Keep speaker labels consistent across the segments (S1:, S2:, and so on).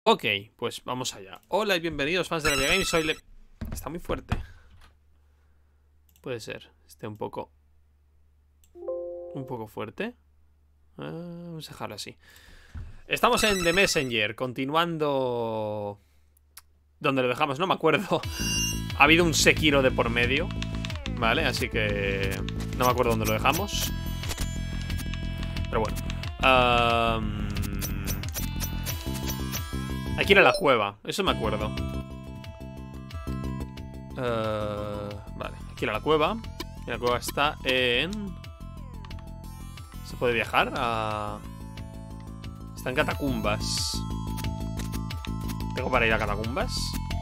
S1: Ok, pues vamos allá. Hola y bienvenidos fans de la Game. Soy Le... Está muy fuerte. Puede ser. Esté un poco fuerte. Vamos a dejarlo así. Estamos en The Messenger. Continuando donde lo dejamos, no me acuerdo. Ha habido un Sekiro de por medio, vale, así que no me acuerdo dónde lo dejamos. Pero bueno, hay que ir a la cueva, eso me acuerdo. Vale, hay que ir a la cueva. Y la cueva está en... ¿Se puede viajar? Está en catacumbas. ¿Tengo para ir a catacumbas?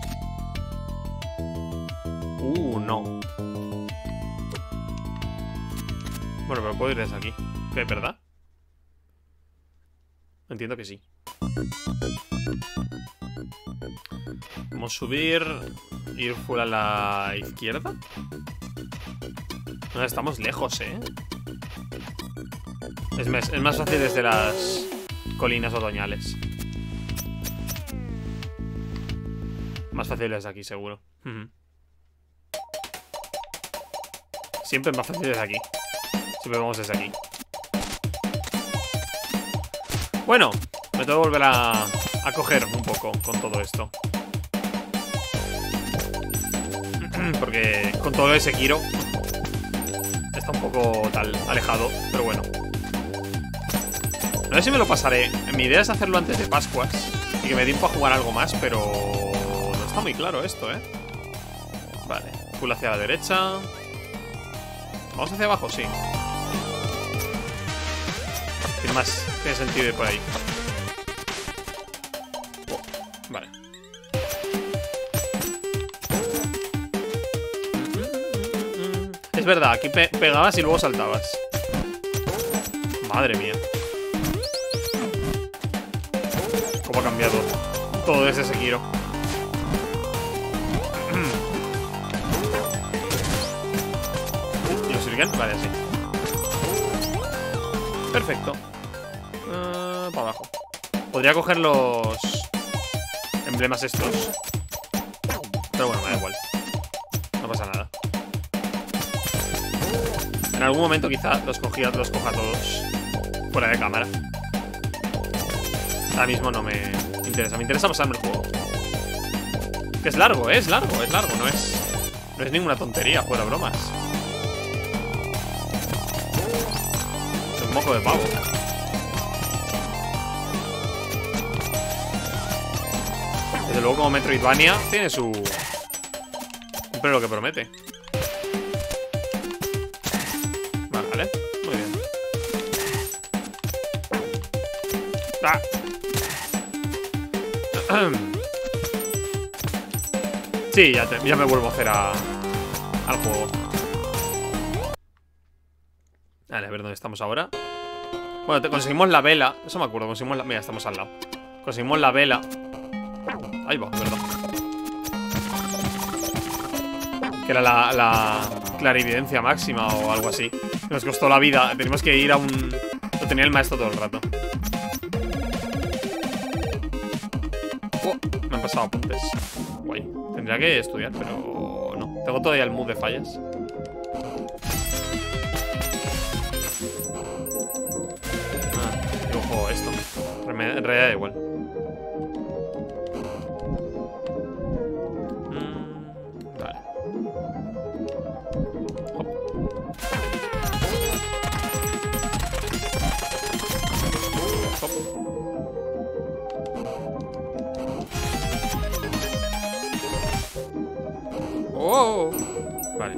S1: No. Bueno, pero puedo ir desde aquí. ¿Qué, verdad? Entiendo que sí. Vamos a subir. Ir full a la izquierda. No, estamos lejos, Es más fácil desde las colinas otoñales. Más fácil desde aquí, seguro. Siempre es más fácil desde aquí. Siempre vamos desde aquí. Bueno, me tengo que volver a coger un poco con todo esto. Porque con todo ese Sekiro está un poco tal, alejado. Pero bueno, no sé si me lo pasaré. Mi idea es hacerlo antes de Pascuas y que me dé tiempo a jugar algo más, pero no está muy claro esto, Vale, full hacia la derecha. Vamos hacia abajo, sí. Tiene sentido ir por ahí. Vale. Es verdad, aquí pegabas y luego saltabas. Madre mía. Cómo ha cambiado todo desde Sekiro. ¿Y los shuriken? Vale, así. Perfecto. Para abajo. Podría coger los emblemas estos, pero bueno, me da igual. No pasa nada. En algún momento quizá los coja todos fuera de cámara. Ahora mismo no me interesa. Me interesa pasarme el juego. Que es largo, es largo. No es ninguna tontería, fuera bromas. Es un moco de pavo. Desde luego, como Metroidvania, tiene su... Cumple lo que promete. Vale, muy bien. Sí, ya me vuelvo a hacer al juego. Vale, a ver dónde estamos ahora. Bueno, conseguimos la vela. Eso me acuerdo, conseguimos la... Mira, estamos al lado. Conseguimos la vela. Ahí va, perdón. Que era la clarividencia máxima o algo así. Nos costó la vida. Tenemos que ir a un... Lo tenía el maestro todo el rato. Me han pasado apuntes. Guay. Tendría que estudiar, pero no. Tengo todavía el mood de fallas. Dibujo esto. En realidad da igual. Vale. Hop. ¡Oh! Vale.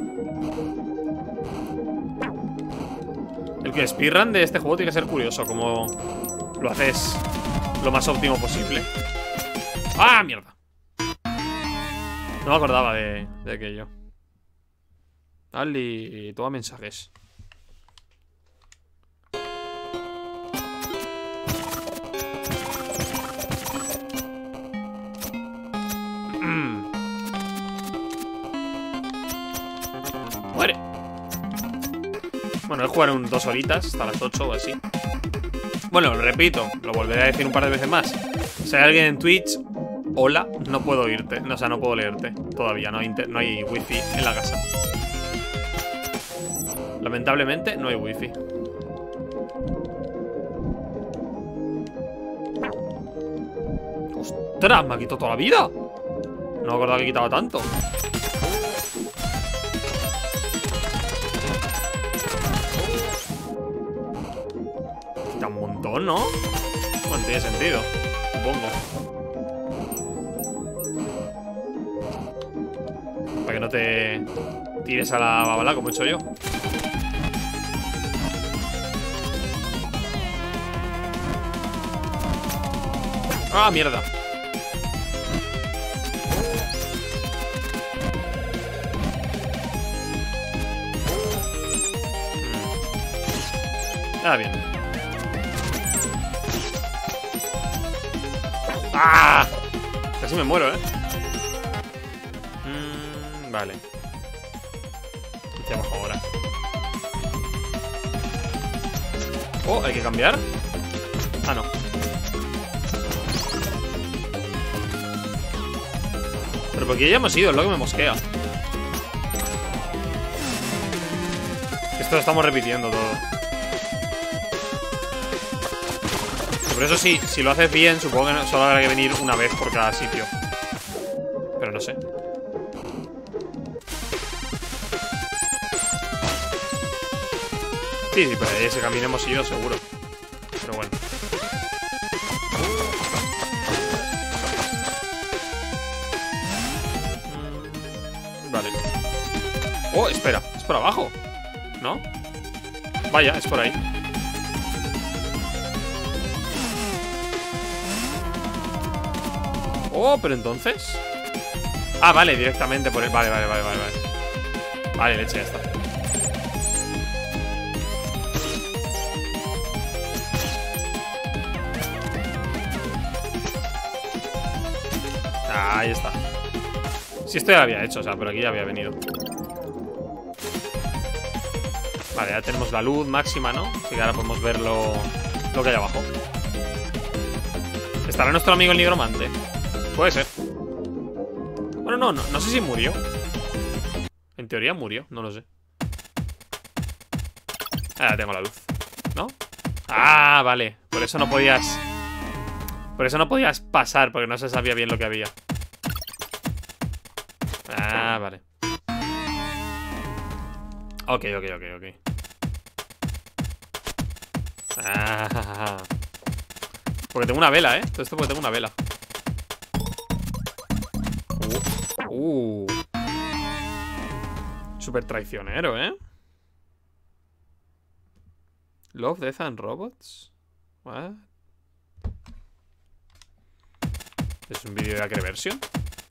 S1: El que speedrun de este juego tiene que ser curioso. Como lo haces lo más óptimo posible. ¡Ah, mierda! No me acordaba de aquello. Ali, toma mensajes. Muere. Bueno, voy a jugar 2 horitas hasta las 8 o así. Bueno, repito, lo volveré a decir un par de veces más. Si hay alguien en Twitch, hola, no puedo oírte. O sea, no puedo leerte. Todavía, no hay wifi en la casa. Lamentablemente, no hay wifi. ¡Ostras! Me ha quitado toda la vida. No me acordaba que quitaba tanto. Quita un montón, ¿no? Bueno, tiene sentido, supongo. Para que no te tires a la babala como he hecho yo. ¡Ah, mierda! Ah, bien. ¡Ah! Casi me muero, ¿eh? Vale. Hacia abajo ahora. Oh, hay que cambiar. Ah, no. Pero porque ya hemos ido, es lo que me mosquea. Esto lo estamos repitiendo todo. Por eso sí, si lo haces bien, supongo que solo habrá que venir una vez por cada sitio. Pero no sé. Sí, por ahí ese camino hemos ido seguro. Pero bueno. Vale. Oh, espera, es por abajo, ¿no? Vaya, es por ahí. Oh, pero entonces... Ah, vale, directamente por el... Vale. Vale, leche, ya está. Ahí está. Si esto ya lo había hecho, o sea, por aquí ya había venido. Vale, ya tenemos la luz máxima, ¿no? Así que ahora podemos ver lo que hay abajo. ¿Estará nuestro amigo el nigromante? Puede ser. Bueno, no sé si murió. En teoría murió, no lo sé. Ah, tengo la luz, ¿no? Ah, vale. Por eso no podías pasar, porque no se sabía bien lo que había. Ah, vale. Ok. Ah, porque tengo una vela, ¿eh? Todo esto porque tengo una vela. Súper traicionero, ¿eh? Love, Death and Robots. What? ¿Es un vídeo de Acre Version?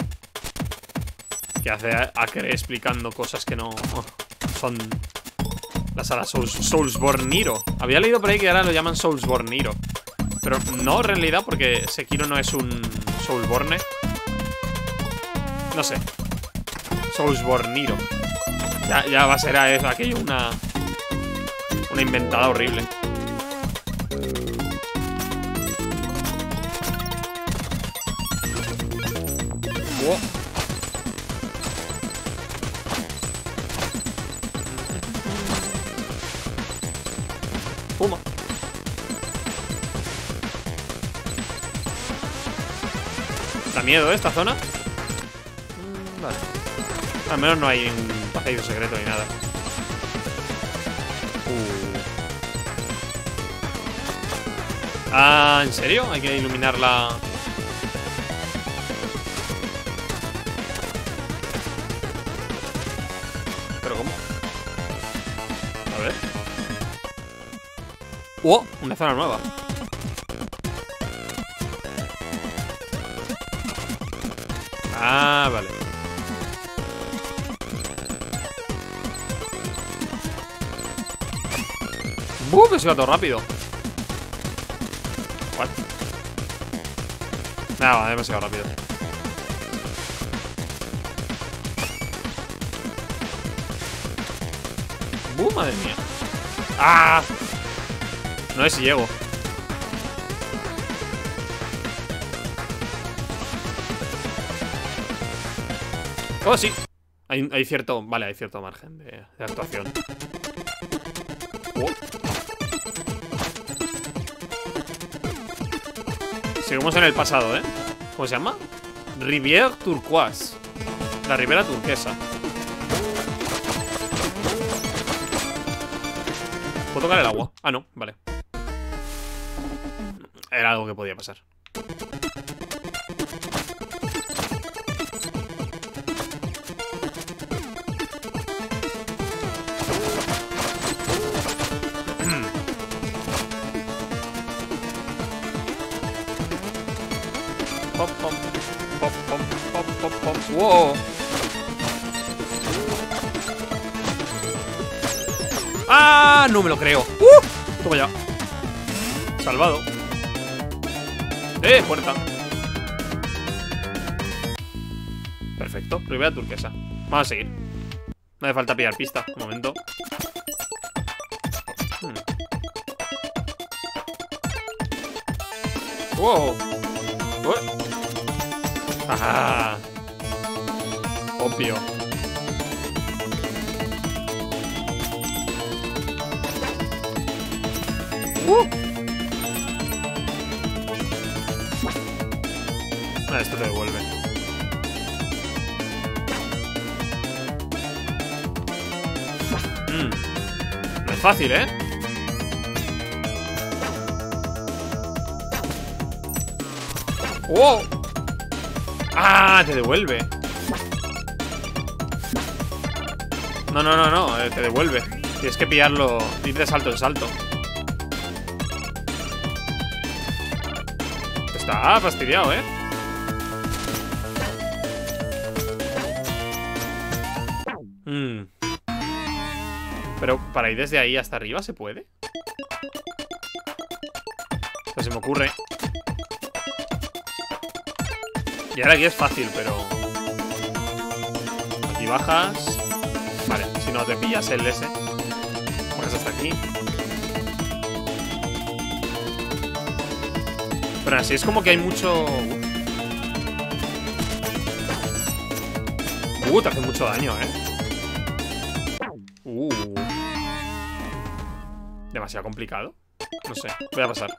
S1: Que hace Acre explicando cosas que no son la saga Soulsborne Niro. Había leído por ahí que ahora lo llaman Soulsborne Niro, pero no en realidad, porque Sekiro no es un Soulsborne. No sé. Soulsborne Niro. Ya va a ser aquello una inventada horrible. Wow. Puma. Da miedo, ¿eh? Esta zona. Vale. Al menos no hay un pasadizo secreto ni nada. Ah, ¿en serio? Hay que iluminarla. ¿Pero cómo? A ver. ¡Oh! Una zona nueva. Ah, vale. Que se va todo rápido. What? Nada, va demasiado rápido. Madre mía. ¡Ah! No sé si llego. Oh, sí. Hay cierto... Vale, hay cierto margen de actuación. Oh. Seguimos en el pasado, ¿eh? ¿Cómo se llama? Rivière Turquoise. La ribera turquesa. ¿Puedo tocar el agua? Ah, no, vale. Era algo que podía pasar. Pop, pop, pop, pop, pop, pop, pop. ¡Wow! ¡Ah! No me lo creo. Toma ya. Salvado. Puerta. Perfecto, ribera turquesa. Vamos a seguir. No hace falta pillar pista. Un momento. Wow. Ajá. Obvio. Esto te devuelve. No es fácil, ¿eh? ¡Wow! ¡Ah! Te devuelve. No, no, no, no. Te devuelve. Tienes que pillarlo. Ir de salto en salto. Está fastidiado, ¿eh? Pero para ir desde ahí hasta arriba, ¿se puede? Pues se me ocurre. Y ahora aquí es fácil, pero... Aquí bajas. Vale, si no te pillas el S. Bajas hasta aquí. Pero así es como que hay mucho... Te hace mucho daño, ¿eh? Demasiado complicado. No sé, voy a pasar.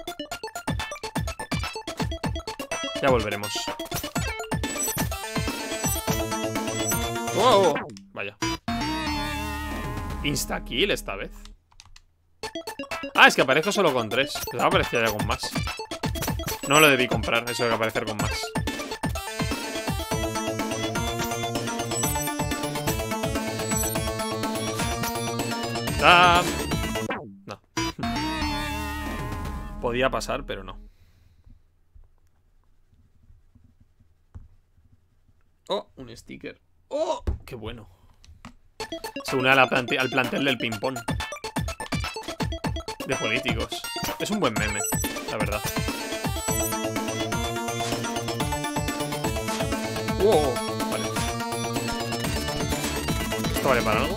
S1: Ya volveremos. ¡Wow! Vaya. Insta-kill esta vez. Ah, es que aparezco solo con 3. Pensaba que aparecía ya con más. No lo debí comprar, eso de aparecer con más. No. Podía pasar, pero no. Oh, un sticker. Oh, qué bueno. Se une a al plantel del ping-pong de políticos. Es un buen meme, la verdad. Wow, vale. ¿Esto vale para algo?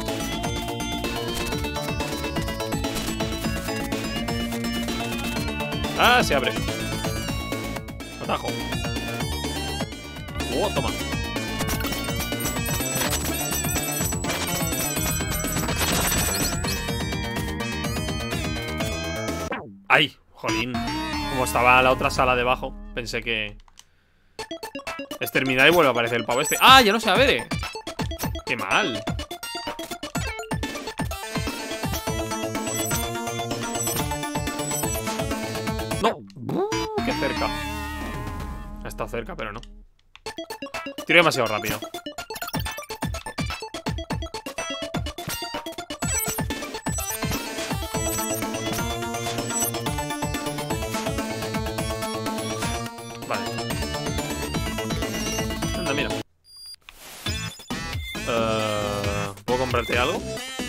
S1: Ah, se abre. Atajo. Toma. ¡Ay! Jolín. Como estaba la otra sala debajo, pensé que... Es terminar y vuelve a aparecer el pavo este. ¡Ah! Ya no se abre. ¡Qué mal! ¡No! ¡Qué cerca! Ha estado cerca, pero no. Tiro demasiado rápido. Vale. Anda, mira. ¿Puedo comprarte algo?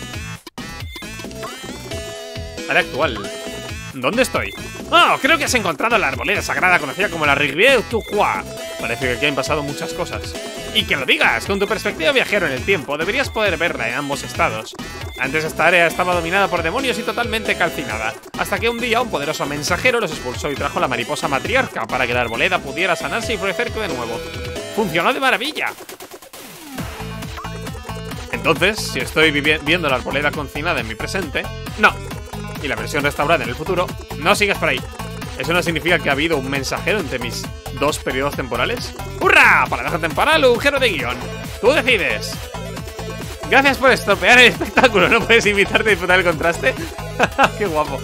S1: Área actual. ¿Dónde estoy? ¡Oh! Creo que has encontrado la arboleda sagrada conocida como la Rivière Turquoise. Parece que aquí han pasado muchas cosas. Y que lo digas, con tu perspectiva viajero en el tiempo, deberías poder verla en ambos estados. Antes esta área estaba dominada por demonios y totalmente calcinada, hasta que un día un poderoso mensajero los expulsó y trajo la mariposa matriarca para que la arboleda pudiera sanarse y florecer de nuevo. ¡Funcionó de maravilla! Entonces, si estoy viendo la arboleda concinada en mi presente, no. Y la versión restaurada en el futuro, no sigas por ahí. ¿Eso no significa que ha habido un mensajero entre mis dos periodos temporales? ¡Hurra! Para dejar temporal, agujero de guión. Tú decides. Gracias por estropear el espectáculo. ¿No puedes invitarte a disfrutar el contraste? ¡Qué guapo!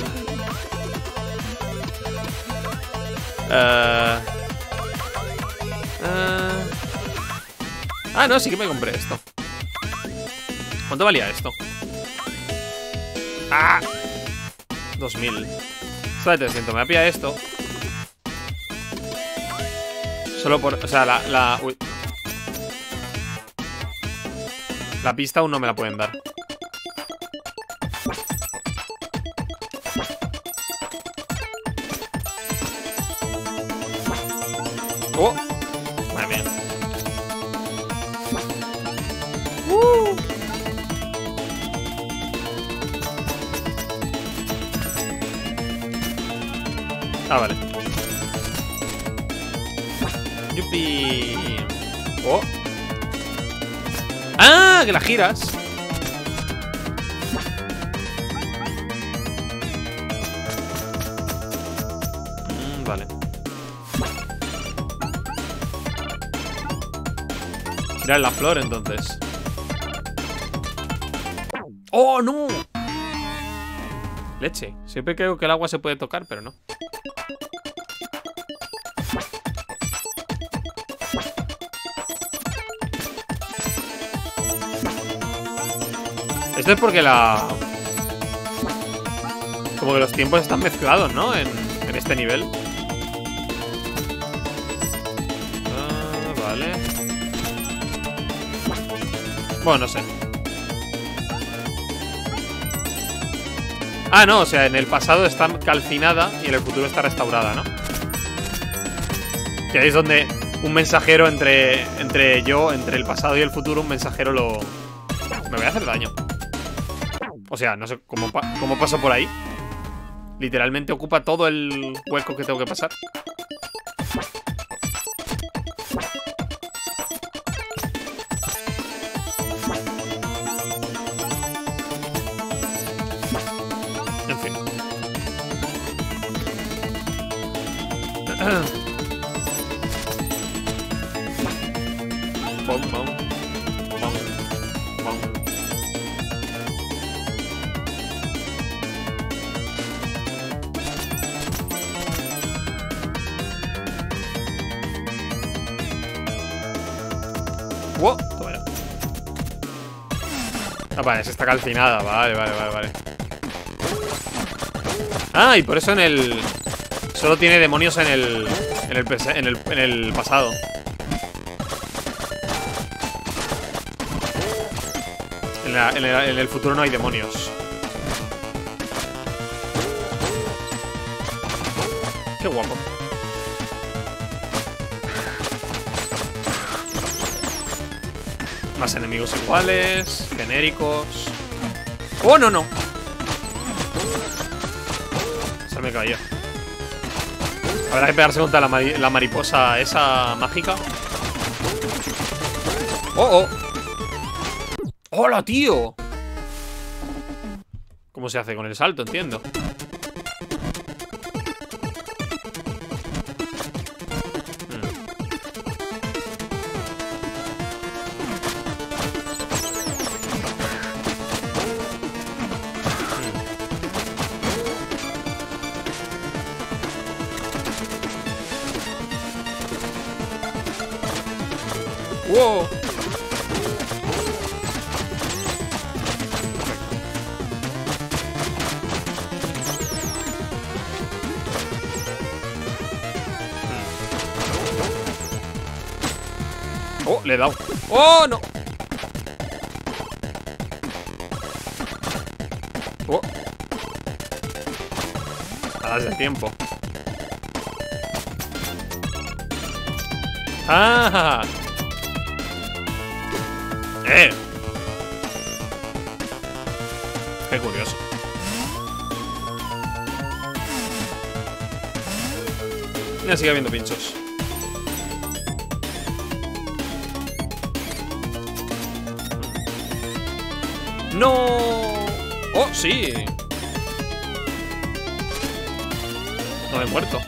S1: Ah, no, sí que me compré esto. ¿Cuánto valía esto? ¡Ah! 2000. Esto de 300, me voy a pillar esto. Solo por... O sea, uy. La pista aún no me la pueden dar. ¡Oh! Madre mía. Ah, vale. ¡Yupi! ¡Oh! ¡Ah! Que la giras. Vale. Girar la flor, entonces. ¡Oh, no! Leche. Siempre creo que el agua se puede tocar, pero no. Esto es porque como que los tiempos están mezclados, ¿no? En este nivel. Vale. Bueno, no sé. Ah, no, o sea, en el pasado está calcinada y en el futuro está restaurada, ¿no? Que ahí es donde un mensajero entre el pasado y el futuro, un mensajero me voy a hacer daño. O sea, no sé cómo paso por ahí. Literalmente ocupa todo el hueco que tengo que pasar. En fin. Bom, bom, bom, bom. Wow, toma ya. Ah, vale, esa está calcinada. Vale. Ah, y por eso solo tiene demonios en el pasado. En el futuro no hay demonios. Qué guapo. Más enemigos iguales, genéricos. ¡Oh, no, no! Se me cayó. Habrá que pegarse contra la mariposa esa mágica. ¡Oh, oh! ¡Hola, tío! ¿Cómo se hace con el salto? Entiendo. ¡Wow! Oh, le he dado. ¡Oh, no! Oh. Alas de tiempo. ¡Ah! Qué curioso. Ya sigue habiendo pinchos. ¡No! ¡Oh, sí! No me he muerto.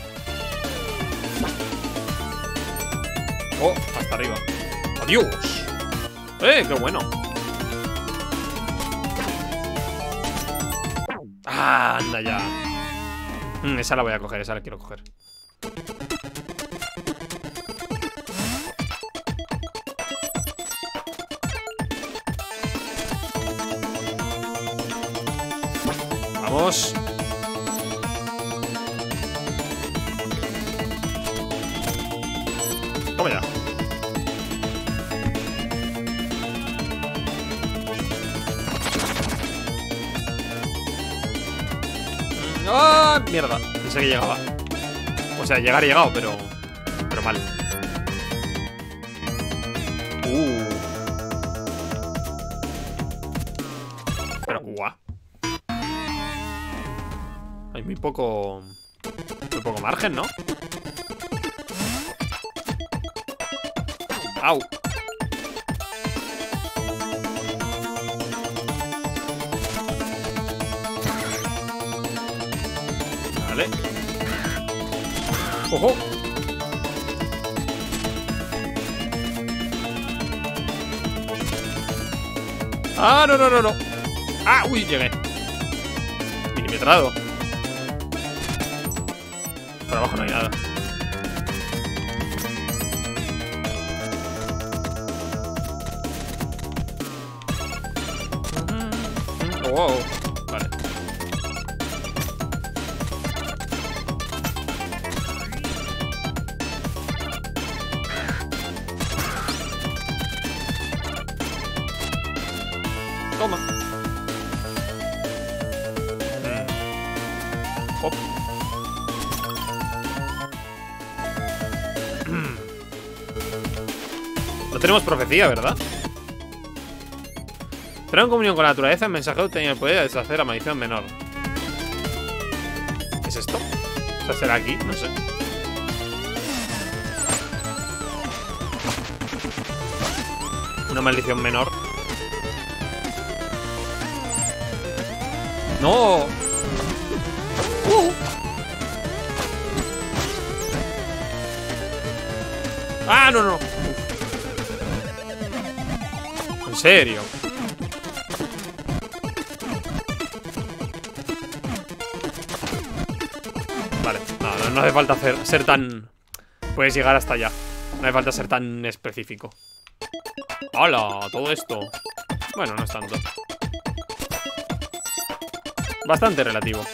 S1: Oh, hasta arriba. ¡Adiós! ¡Qué bueno! ¡Ah, anda ya! Esa la voy a coger, esa la quiero coger. Vamos. Toma ya. ¡Ah! Mierda, pensé que llegaba. O sea, llegar he llegado, pero mal. Pero guau. Hay muy poco margen, ¿no? ¡Au! Vale. ¡Ojo! ¡Ah, no, no, no, no! ¡Ah, uy, llegué! Milimetrado. Por abajo no hay nada. Wow. Vale. Toma. Hop. No tenemos profecía, ¿verdad? Pero en comunión con la naturaleza, el mensajero tenía el poder de deshacer la maldición menor. ¿Qué es esto? O sea, ¿será aquí? No sé. Una maldición menor. ¡No! ¡Ah, no, no! ¿En serio? Vale, no hace falta ser tan... Puedes llegar hasta allá. No hace falta ser tan específico. ¡Hala! Todo esto. Bueno, no es tanto. Bastante relativo.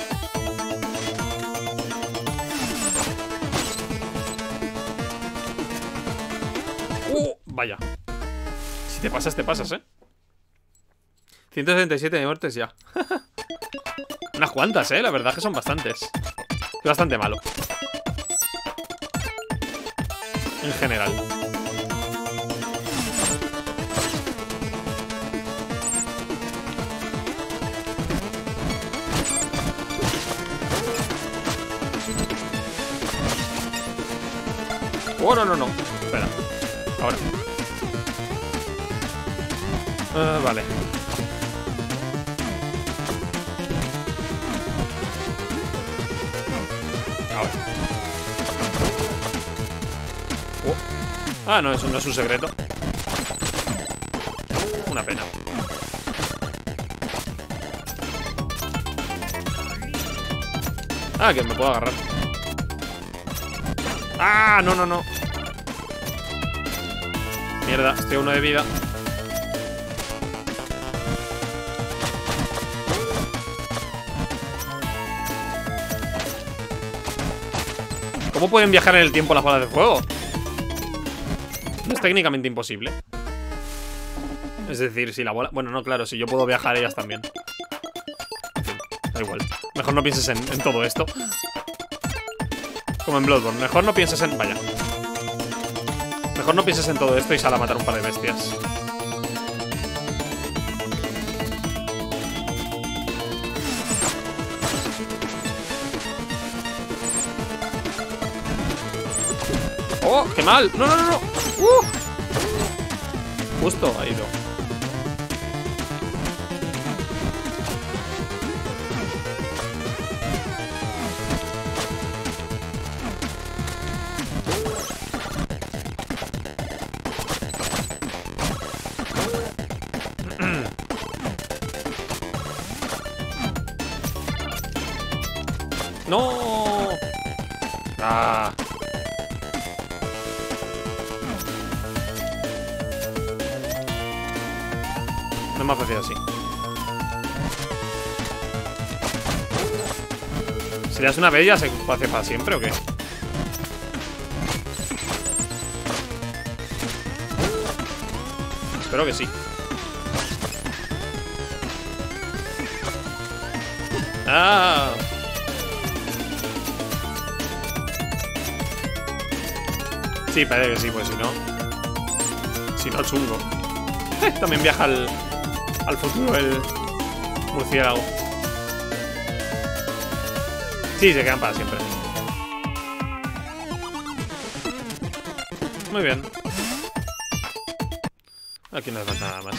S1: Vaya. Si te pasas, ¿eh? 177 de muertes ya. Unas cuantas, la verdad que son bastantes. Es bastante malo. En general. Oh, no, no, no. Espera. Ahora. Vale. Ahora. Ah, no, eso no es un secreto. Una pena. Ah, que me puedo agarrar. Ah, no, no, no. Mierda, estoy a uno de vida. ¿Cómo pueden viajar en el tiempo las bolas de fuego? No es técnicamente imposible. Es decir, si la bola... Bueno, no, claro, si yo puedo viajar, ellas también. En fin, da igual. Mejor no pienses en todo esto. Como en Bloodborne. Mejor no pienses en... Vaya. Mejor no pienses en todo esto y sal a matar un par de bestias. ¡Oh! ¡Qué mal! ¡No, no, no, no! Justo ha ido. ¡No! ¡Ah! No es más fácil así. Si le das una vez ya se hace para siempre o qué. Espero que sí. ¡Ah! Sí, parece que sí, pues si no. Si no, chungo. También viaja al futuro el murciélago. Sí, se quedan para siempre. Muy bien. Aquí no hace falta nada más.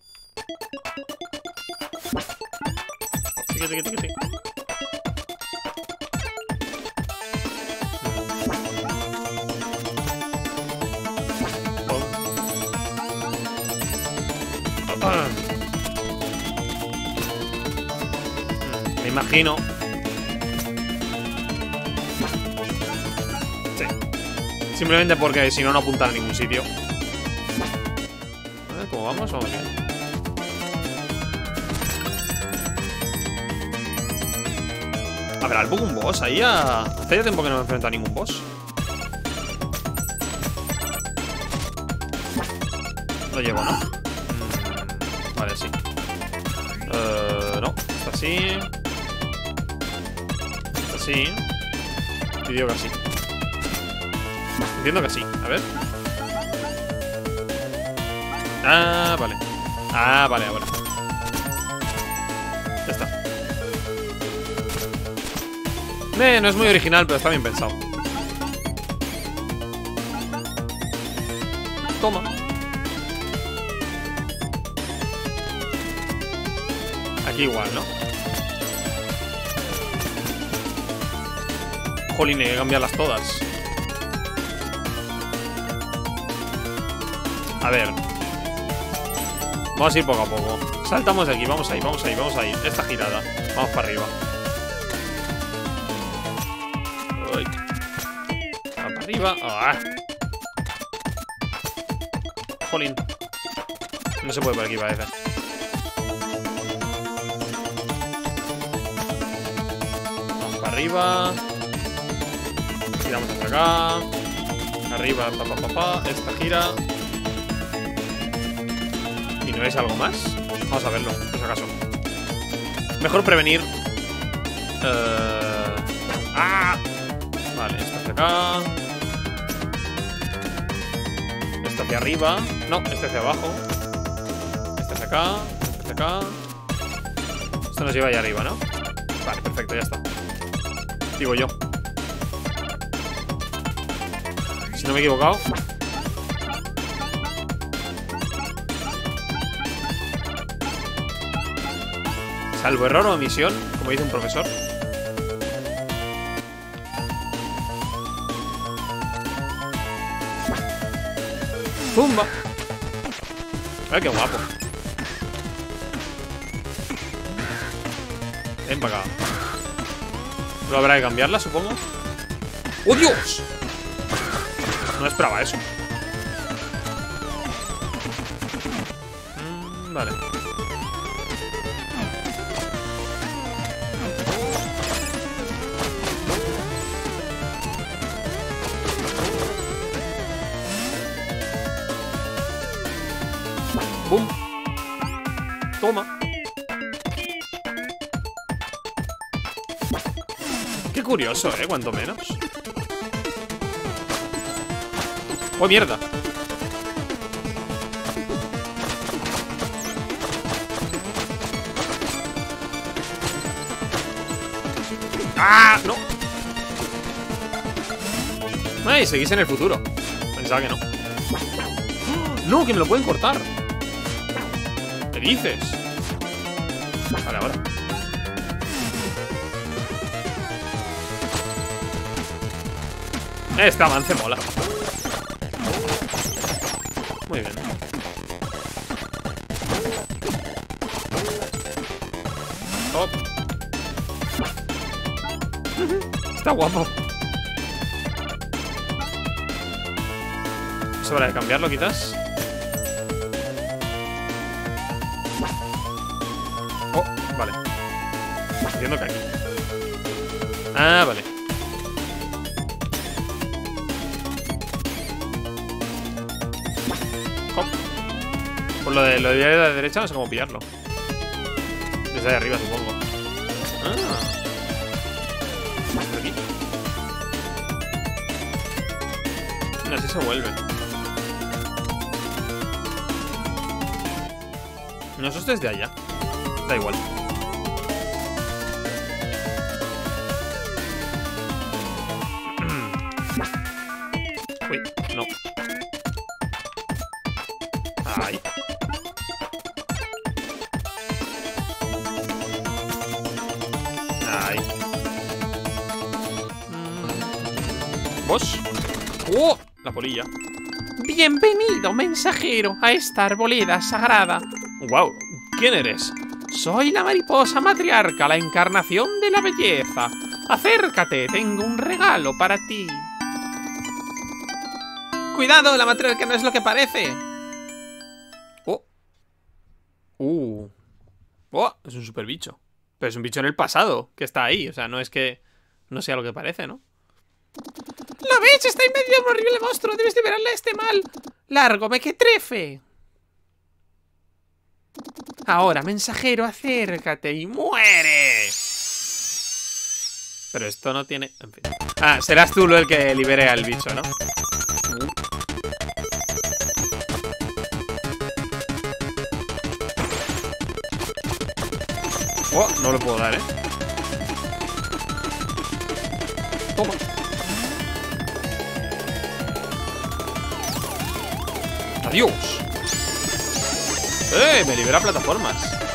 S1: Tiqui, tiqui, tiqui, tiqui. Me imagino. Sí. Simplemente porque si no, no apunta a ningún sitio. A ver, ¿cómo vamos? Vamos bien. ¿Habrá algún boss ahí? Hace ya tiempo que no me enfrento a ningún boss. Lo llevo, ¿no? Vale, sí. No, está así. Está así. Y digo que así. Entiendo que sí. A ver. Ah, vale. Ah, vale, ahora. Ya está. No es muy original, pero está bien pensado. Toma. Aquí igual, ¿no? Jolín, hay que cambiarlas todas. A ver. Vamos a ir poco a poco. Saltamos de aquí, vamos ahí, vamos ahí, vamos ahí. Esta girada. Vamos para arriba. Uy. Vamos para arriba. ¡Ah! Jolín. No se puede por aquí, parece. Vamos para arriba. Giramos hacia acá. Arriba, esta gira. ¿Y no es algo más? Vamos a verlo, por si acaso. Mejor prevenir. ¡Ah! Vale, esto hacia acá. Esto hacia arriba. No, este hacia abajo. Este hacia acá. Este hacia acá. Esto nos lleva allá arriba, ¿no? Vale, perfecto, ya está. Digo yo. Si no me he equivocado. Salvo error o omisión, como dice un profesor. ¡Zumba! A ver qué guapo. Ven para acá. ¿Lo habrá que cambiarla, supongo? ¡Oh, Dios! No esperaba eso. Vale. ¡Bum! Toma. Qué curioso, cuanto menos. ¡Oh, mierda! ¡Ah! ¡No! ¡Ay! Seguís en el futuro. Pensaba que no. ¡No! ¡Que me lo pueden cortar! ¿Qué dices? Vale, ahora. Este avance mola. Muy bien. Hop. Está guapo. ¿Es hora de cambiarlo, quizás? Oh, vale. Entiendo que aquí. Ah, vale. Hop. Pues lo de la derecha no sé cómo pillarlo. Desde ahí arriba, supongo. Ah. Aquí. Así se vuelve. No, eso es desde allá. Da igual. Uy, no. Ahí. Ahí. ¿Vos? ¡Oh! La polilla.
S2: Bienvenido, mensajero, a esta arboleda sagrada.
S1: ¡Wow! ¿Quién eres?
S2: Soy la mariposa matriarca, la encarnación de la belleza. Acércate, tengo un regalo para ti. Cuidado, la matriarca no es lo que parece.
S1: Oh. Oh, es un super bicho. Pero es un bicho en el pasado, que está ahí. O sea, no es que no sea lo que parece, ¿no?
S2: ¿Lo ves? Está en medio de un horrible monstruo. Debes liberarle a este mal. Largo, mequetrefe. Ahora, mensajero, acércate y muere.
S1: Pero esto no tiene... En fin. Ah, serás tú el que libere al bicho, ¿no? Oh, no lo puedo dar, ¿eh? Toma. Adiós. Me libera plataformas.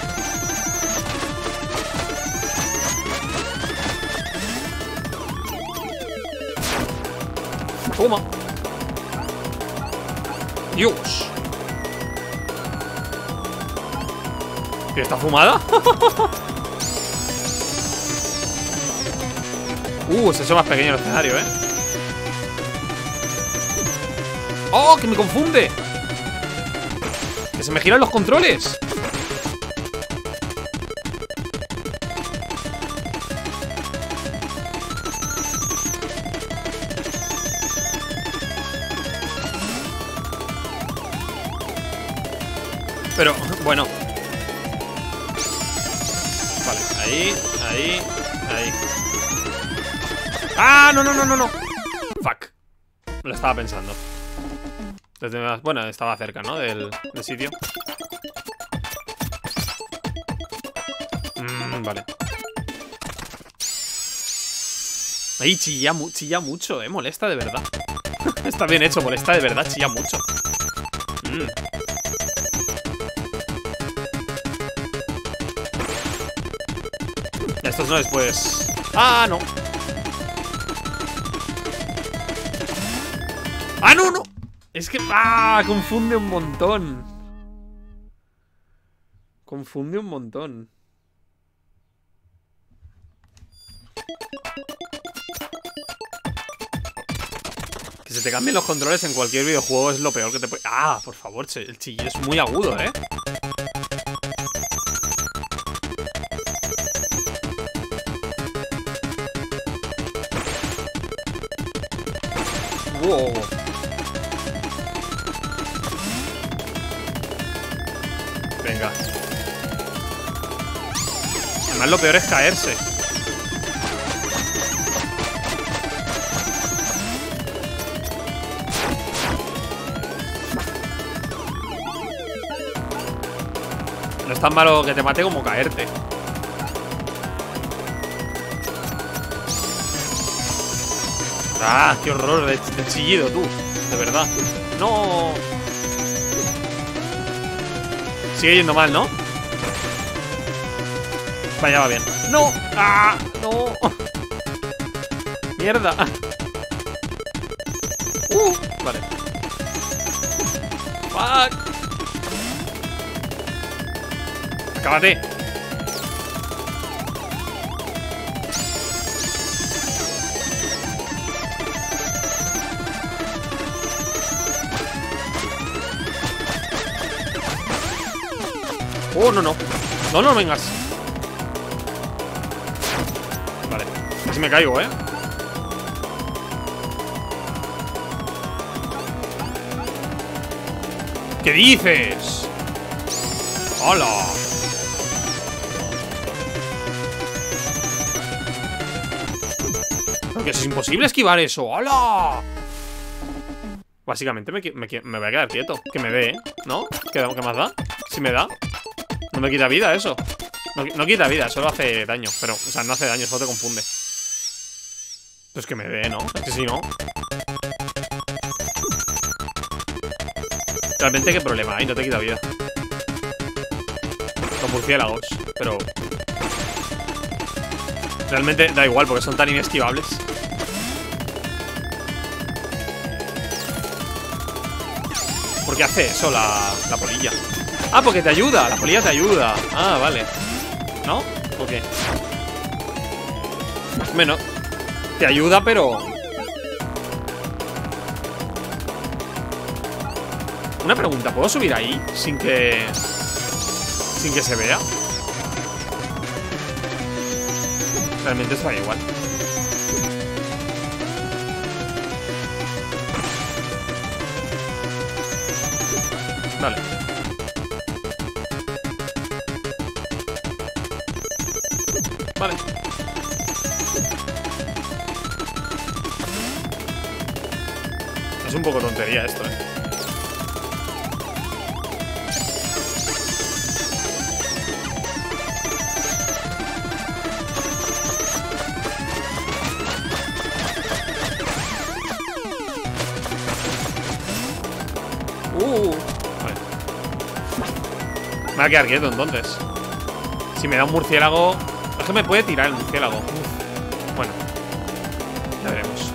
S1: Toma. Dios. ¿Y está fumada? Se ha hecho más pequeño el escenario, ¿eh? ¡Oh, que me confunde! ¡Que se me giran los controles! Pero, bueno. Vale, ahí, ahí, ahí. ¡Ah! No, no, no, no, no. Fuck. Me lo estaba pensando. Bueno, estaba cerca, ¿no? Del sitio. Vale. Ahí chilla mucho, molesta de verdad. Está bien hecho, molesta de verdad, chilla mucho. Estos no después. ¡Ah, no! ¡Ah, no, no! Es que... ¡ah! Confunde un montón. Confunde un montón. Que se te cambien los controles en cualquier videojuego es lo peor que te puede... ¡Ah! Por favor, el chillido es muy agudo, ¿eh? Wow. Venga. Además lo peor es caerse. No es tan malo que te mate como caerte. ¡Ah! ¡Qué horror de chillido, tú! De verdad. ¡No! Sigue yendo mal, ¿no? Vaya, va bien. ¡No! ¡Ah! ¡No! ¡Mierda! Vale. ¡Fuck! ¡Acábate! Oh, no, no. No, no vengas. Vale. Casi me caigo, ¿eh? ¿Qué dices? ¡Hola! Porque es imposible esquivar eso. ¡Hola! Básicamente me voy a quedar quieto. Que me dé, ¿eh? ¿No? ¿Qué más da? Si me da. No me quita vida eso. No quita vida, solo hace daño. Pero, o sea, no hace daño, solo te confunde. Pues que me dé, ¿no? Es que si no. Realmente, ¿qué problema hay? No te quita vida. Son murciélagos, pero realmente da igual porque son tan inesquivables. ¿Por qué hace eso la polilla? Ah, porque te ayuda, la polilla te ayuda. Ah, vale. ¿No? ¿O qué? Bueno, te ayuda, pero... Una pregunta, ¿puedo subir ahí sin que se vea? Realmente está igual. Vale. Vale. Es un poco tontería esto, ¿eh? Vale. Me voy a quedar quieto entonces. Si me da un murciélago... Es que me puede tirar el murciélago. Bueno, ya veremos.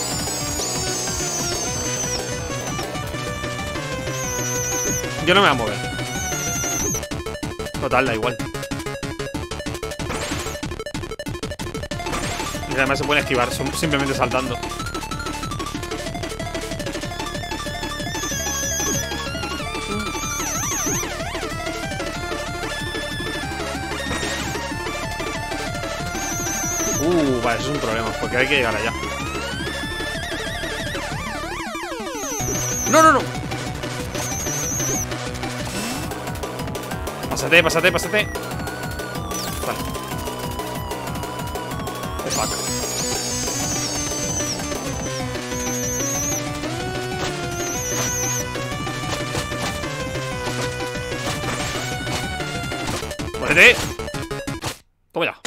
S1: Yo no me voy a mover. Total, da igual. Y además se pueden esquivar simplemente saltando. Vale, eso es un problema, porque hay que llegar allá. ¡No, no, no! Pásate, pásate, pásate. Vale. The fuck. ¡Muérete! Toma ya.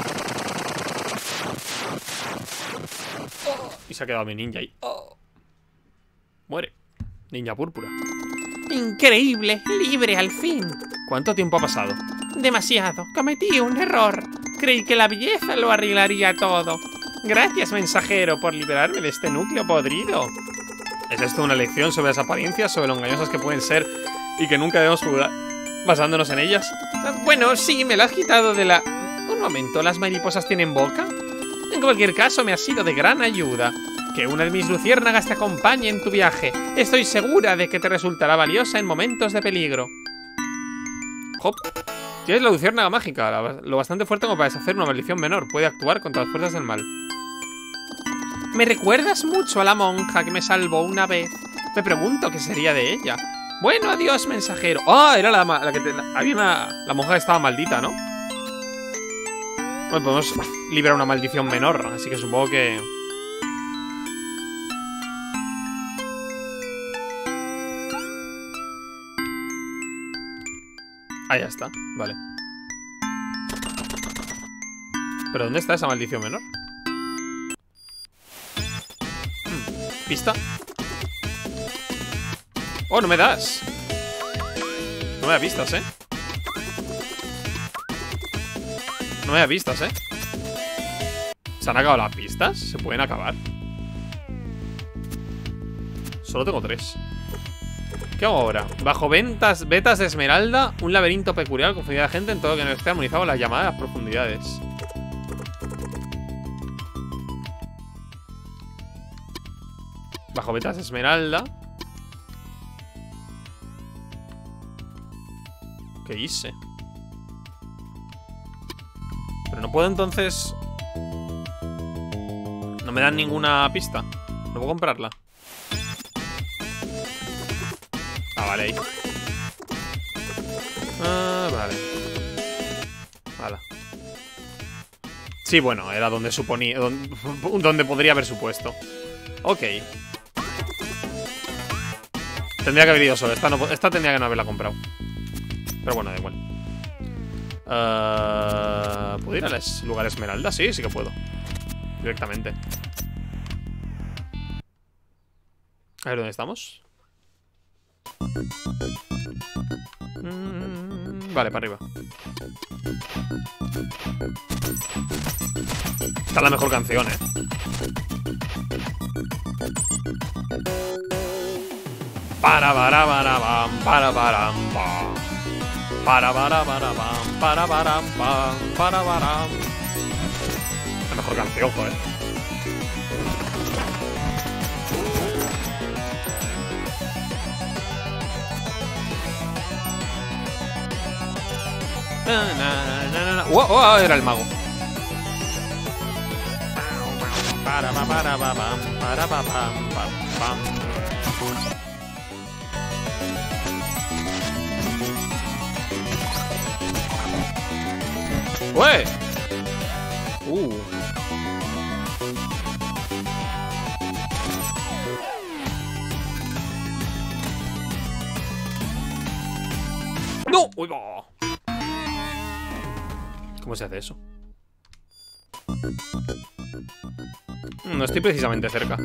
S1: Y se ha quedado mi ninja ahí. Muere. Ninja púrpura.
S2: Increíble, libre al fin.
S1: ¿Cuánto tiempo ha pasado?
S2: Demasiado, cometí un error. Creí que la belleza lo arreglaría todo. Gracias, mensajero, por liberarme de este núcleo podrido.
S1: ¿Es esto una lección sobre las apariencias, sobre lo engañosas que pueden ser y que nunca debemos jugar basándonos en ellas?
S2: Bueno, sí, me lo has quitado de la... Un momento, ¿las mariposas tienen boca? En cualquier caso, me ha sido de gran ayuda. Que una de mis luciérnagas te acompañe en tu viaje. Estoy segura de que te resultará valiosa en momentos de peligro.
S1: Hop. Tienes la luciérnaga mágica, lo bastante fuerte como para deshacer una maldición menor. Puede actuar contra las fuerzas del mal.
S2: Me recuerdas mucho a la monja que me salvó una vez. Me pregunto qué sería de ella. Bueno, adiós, mensajero.
S1: Ah, era la monja que estaba maldita, ¿no? Bueno, podemos liberar una maldición menor, así que supongo que... Ah, ya está, vale. ¿Pero dónde está esa maldición menor? ¿Pista? ¡Oh, no me das! No me da pistas, ¿eh? No me da pistas, ¿eh? ¿Se han acabado las pistas? ¿Se pueden acabar? Solo tengo 3. ¿Qué hago ahora? Bajo vetas de esmeralda, un laberinto peculiar, confundida de gente en todo lo que no esté armonizado con la llamada de las profundidades. Bajo vetas de esmeralda. ¿Qué hice? Pero no puedo entonces... No me dan ninguna pista. No puedo comprarla. Ah, vale, ahí. Ah, vale. Vale. Sí, bueno, era donde suponía... Donde podría haber supuesto. Ok. Tendría que haber ido solo. Esta tendría que no haberla comprado. Pero bueno, da igual. ¿Puedo ir al lugar Esmeralda? Sí, sí que puedo. Directamente. A ver, ¿dónde estamos? Vale, para arriba. Esta es la mejor canción, Para para para bam, para para bam. Para para para bam, para para bam, para para. La mejor canción, joder. Oh, era el mago. Para para bam, para bam, bam. ¡Ué! ¡No! ¡Uy, va! ¿Cómo se hace eso? No estoy precisamente cerca.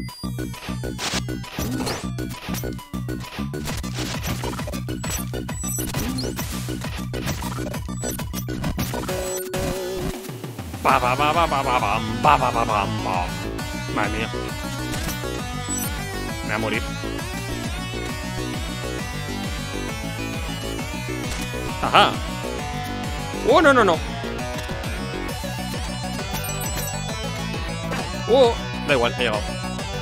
S1: Madre mía. Me voy a morir. Ajá. Oh, no, no, no. Oh, da igual, he llegado.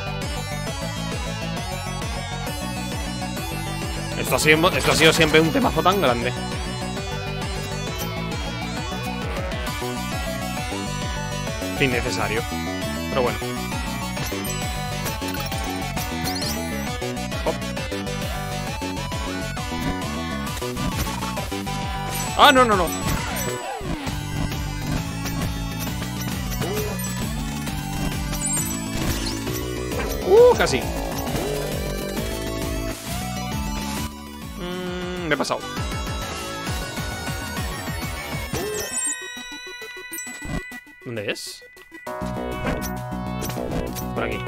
S1: Esto ha sido siempre un temazo tan grande. Innecesario. Pero bueno. Hop. Ah, no, no, no. Casi. Me he pasado. ¿Dónde es? Por aquí.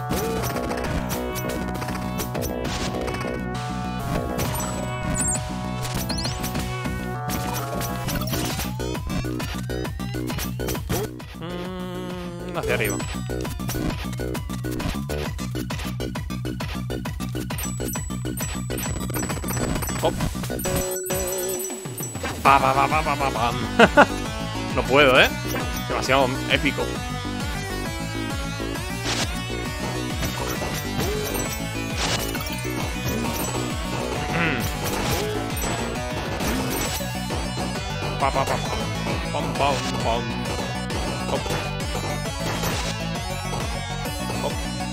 S1: Hacia arriba. Hop. No puedo, demasiado épico. Hop. Hop.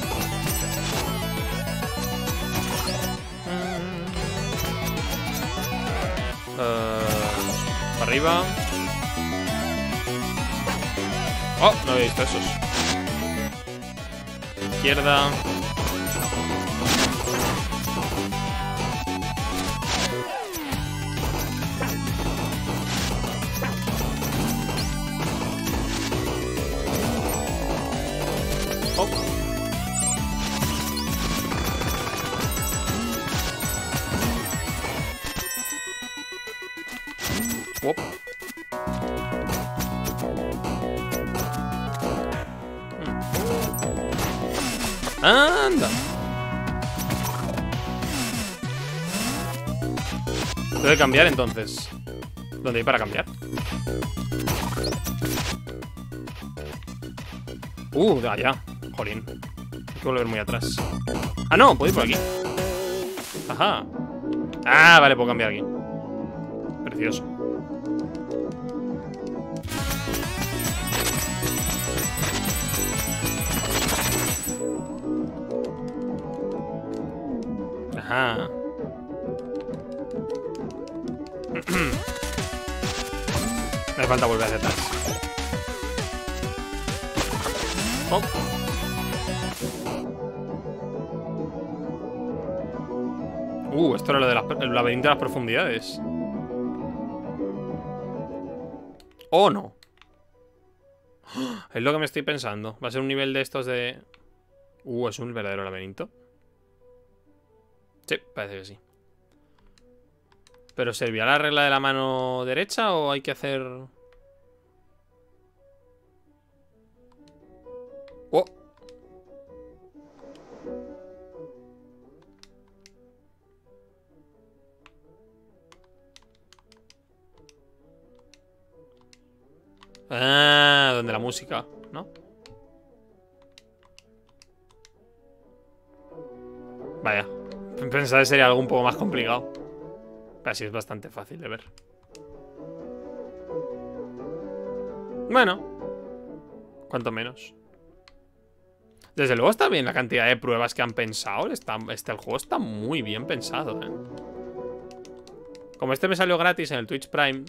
S1: Para arriba. Oh, no había visto esos. Izquierda. Oh. Wop. Anda. Tengo que cambiar entonces. ¿Dónde hay para cambiar? Ya. Jolín. Hay que volver muy atrás. Ah, no, puedo ir por aquí. Ajá. Ah, vale, puedo cambiar aquí. Precioso. Ajá. Me falta volver hacia atrás. Oh. Esto era lo del laberinto de las profundidades. Oh, no. Es lo que me estoy pensando. Va a ser un nivel de estos de... ¿es un verdadero laberinto? Sí, parece que sí. ¿Pero servirá la regla de la mano derecha o hay que hacer...? ¡Oh! Ah, donde la música, ¿no? Vaya. Pensaba que sería algo un poco más complicado. Pero así es bastante fácil de ver. Bueno. Cuanto menos. Desde luego está bien la cantidad de pruebas que han pensado. El juego está muy bien pensado, ¿eh? Como este me salió gratis en el Twitch Prime,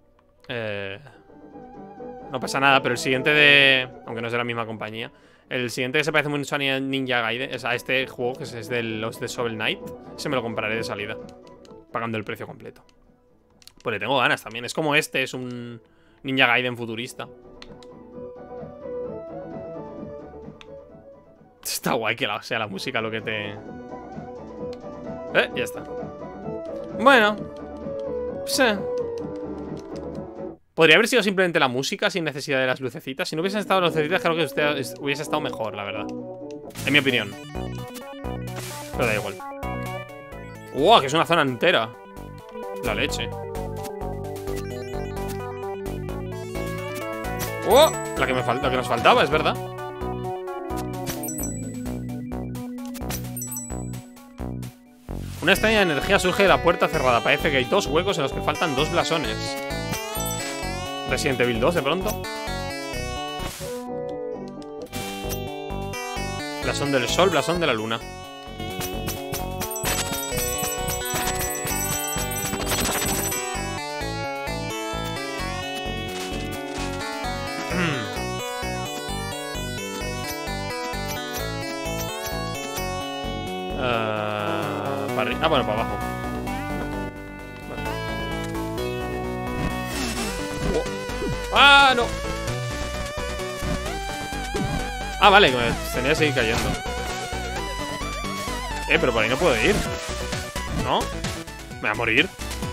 S1: no pasa nada, pero el siguiente de... Aunque no es de la misma compañía. El siguiente que se parece mucho a Ninja Gaiden, a este juego, que es de los de Shovel Knight, ese me lo compraré de salida, pagando el precio completo. Pues le tengo ganas también. Es como este, es un Ninja Gaiden futurista. Está guay que sea la música lo que te... ya está. Bueno. Sí. Podría haber sido simplemente la música sin necesidad de las lucecitas. Si no hubiesen estado las lucecitas, creo que hubiese estado mejor, la verdad. En mi opinión. Pero da igual. ¡Wow! Que es una zona entera. La leche. ¡Oh! La que nos faltaba, es verdad. Una extraña energía surge de la puerta cerrada. Parece que hay 2 huecos en los que faltan 2 blasones. Resident Evil 2 de pronto. Blasón del sol, blasón de la luna. Para arriba. Ah, bueno, para abajo. ¡Ah, no! Ah, vale, que me tenía que seguir cayendo. Pero por ahí no puedo ir. ¿No? Me voy a morir.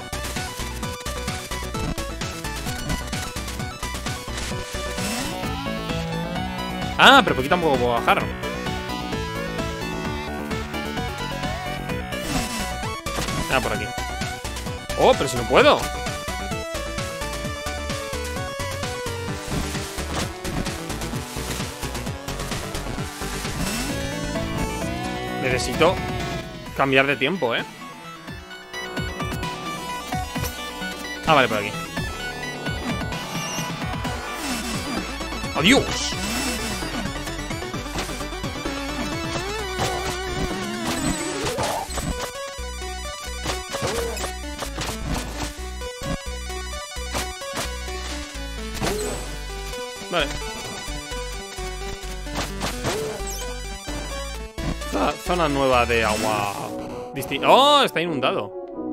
S1: Ah, pero por aquí tampoco puedo bajar. Ah, por aquí. Oh, pero si no puedo. Necesito cambiar de tiempo, ¿eh? Ah, vale, por aquí. ¡Adiós! Vale. Zona nueva de agua distinta. ¡Oh! Está inundado.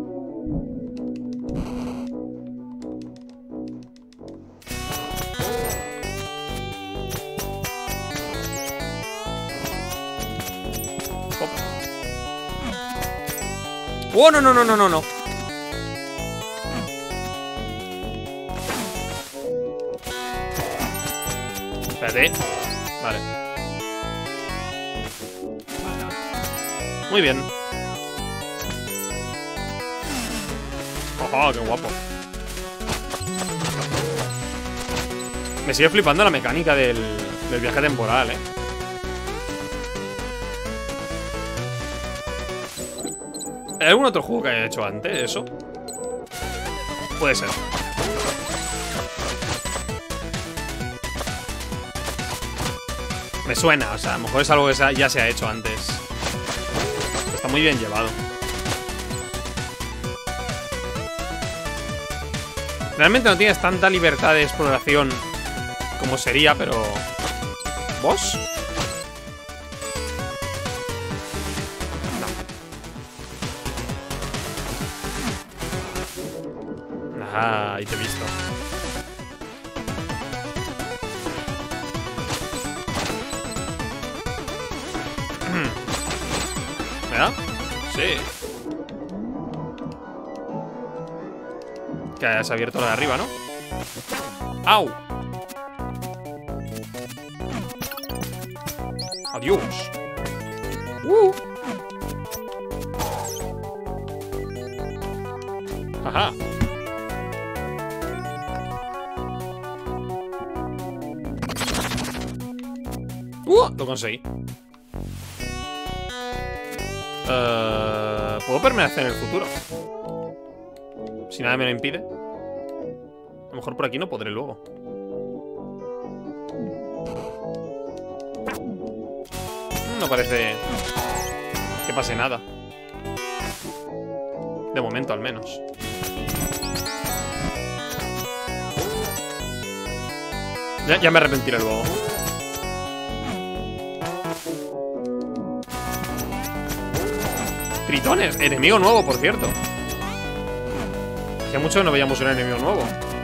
S1: ¡Oh! No, no, no, no, no, no. Espérate. Vale. Muy bien. ¡Oh, qué guapo! Me sigue flipando la mecánica del viaje temporal, ¿eh? ¿Hay algún otro juego que haya hecho antes eso? Puede ser. Me suena, o sea, a lo mejor es algo que ya se ha hecho antes. Está muy bien llevado. Realmente no tienes tanta libertad de exploración como sería, pero... ¿Boss? No. Ah, ahí te he visto. ¿Me da? Sí. Que hayas abierto la de arriba, ¿no? ¡Au! ¡Adiós! ¡Ajá! Lo conseguí. ¿Puedo permanecer en el futuro? Si nada me lo impide. A lo mejor por aquí no podré luego. No parece que pase nada. De momento, al menos. Ya me arrepentiré luego. Tritones, enemigo nuevo, por cierto. Hace mucho que no veíamos un enemigo nuevo.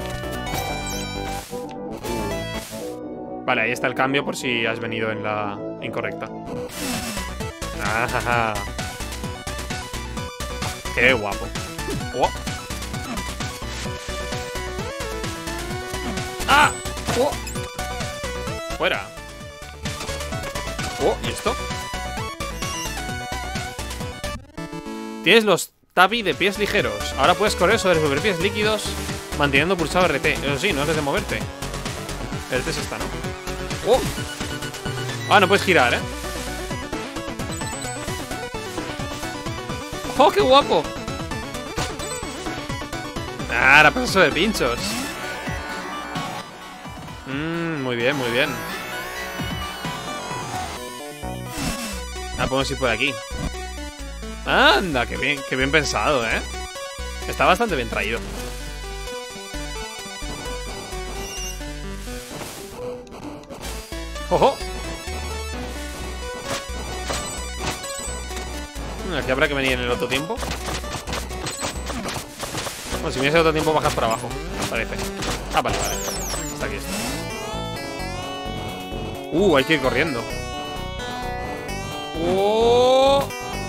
S1: Vale, ahí está el cambio por si has venido en la incorrecta. Ah, qué guapo. Oh. ¡Ah! Oh. Fuera. Oh, ¿y esto? Tienes los tabi de pies ligeros. Ahora puedes correr sobre superficies líquidos manteniendo pulsado RT. Eso sí, no es de moverte. RT es esta, ¿no? ¡Oh! Ah, no puedes girar, ¿eh? ¡Oh, qué guapo! Ah, ahora pasa sobre pinchos. Muy bien, muy bien. Ah, podemos ir por aquí. Anda, qué bien pensado, ¿eh? Está bastante bien traído. ¡Ojo! Aquí habrá que venir en el otro tiempo. Bueno, si vienes en otro tiempo bajas por abajo, parece. Ah, vale, vale. Hasta aquí está. Hay que ir corriendo. ¡Oh!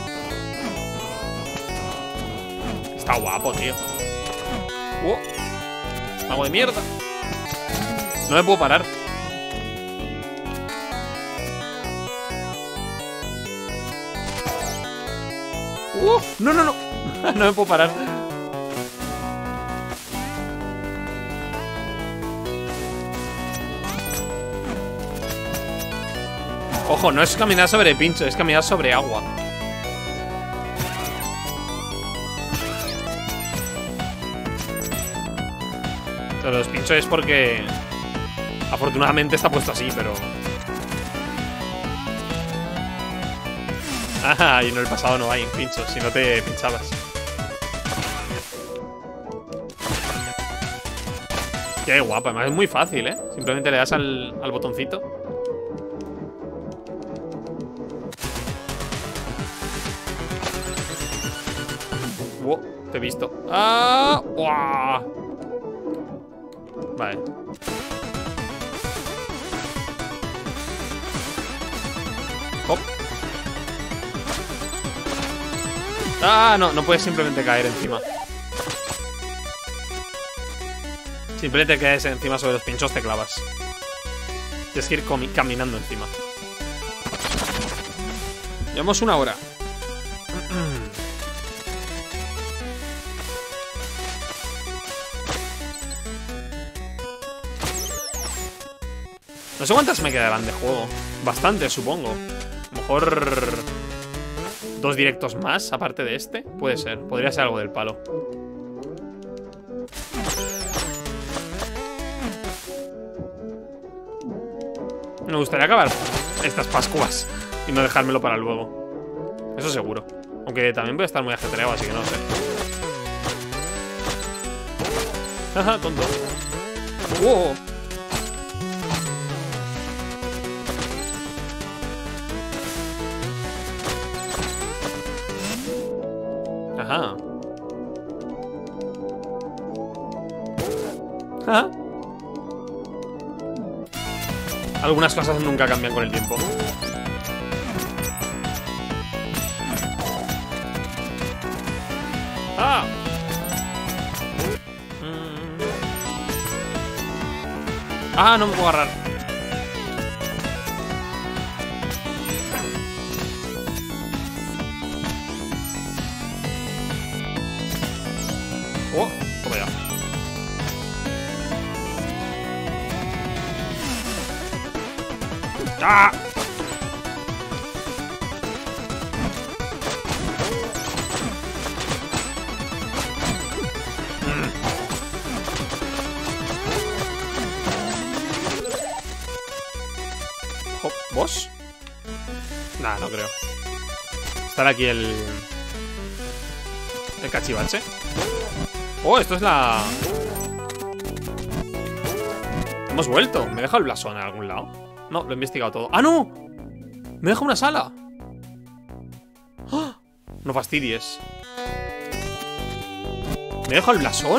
S1: Está guapo, tío. Mago de mierda. No me puedo parar. No, no, no. No me puedo parar. Ojo, no es caminar sobre pincho, es caminar sobre agua. Pero los pinchos es porque afortunadamente está puesto así, pero... Ah, y en el pasado no hay pinchos, si no te pinchabas. Qué guapa, además es muy fácil, ¿eh? Simplemente le das al botoncito. Te he visto. ¡Ah! ¡Uah! Vale. Hop. Ah, no, no puedes simplemente caer encima. Simplemente caes encima sobre los pinchos, te clavas. Tienes que ir caminando encima. Llevamos 1 hora. No sé cuántas me quedarán de juego. Bastante, supongo. A lo mejor 2 directos más, aparte de este. Puede ser, podría ser algo del palo. Me gustaría acabar estas Pascuas y no dejármelo para luego. Eso seguro. Aunque también voy a estar muy ajetreado, así que no sé. Jaja, tonto. ¡Wow! Ajá. ¿Ah? Algunas cosas nunca cambian con el tiempo. ¡Ah! ¡Ah! No me puedo agarrar. ¡Oh! Toma ya. ¡Ah! ¿Boss? Nah, no creo. Estará aquí el cachivache. Oh, esto es la... Hemos vuelto. ¿Me deja el blasón en algún lado? No, lo he investigado todo. ¡Ah, no! ¡Me deja una sala! ¡Ah! No fastidies. ¿Me deja el blasón?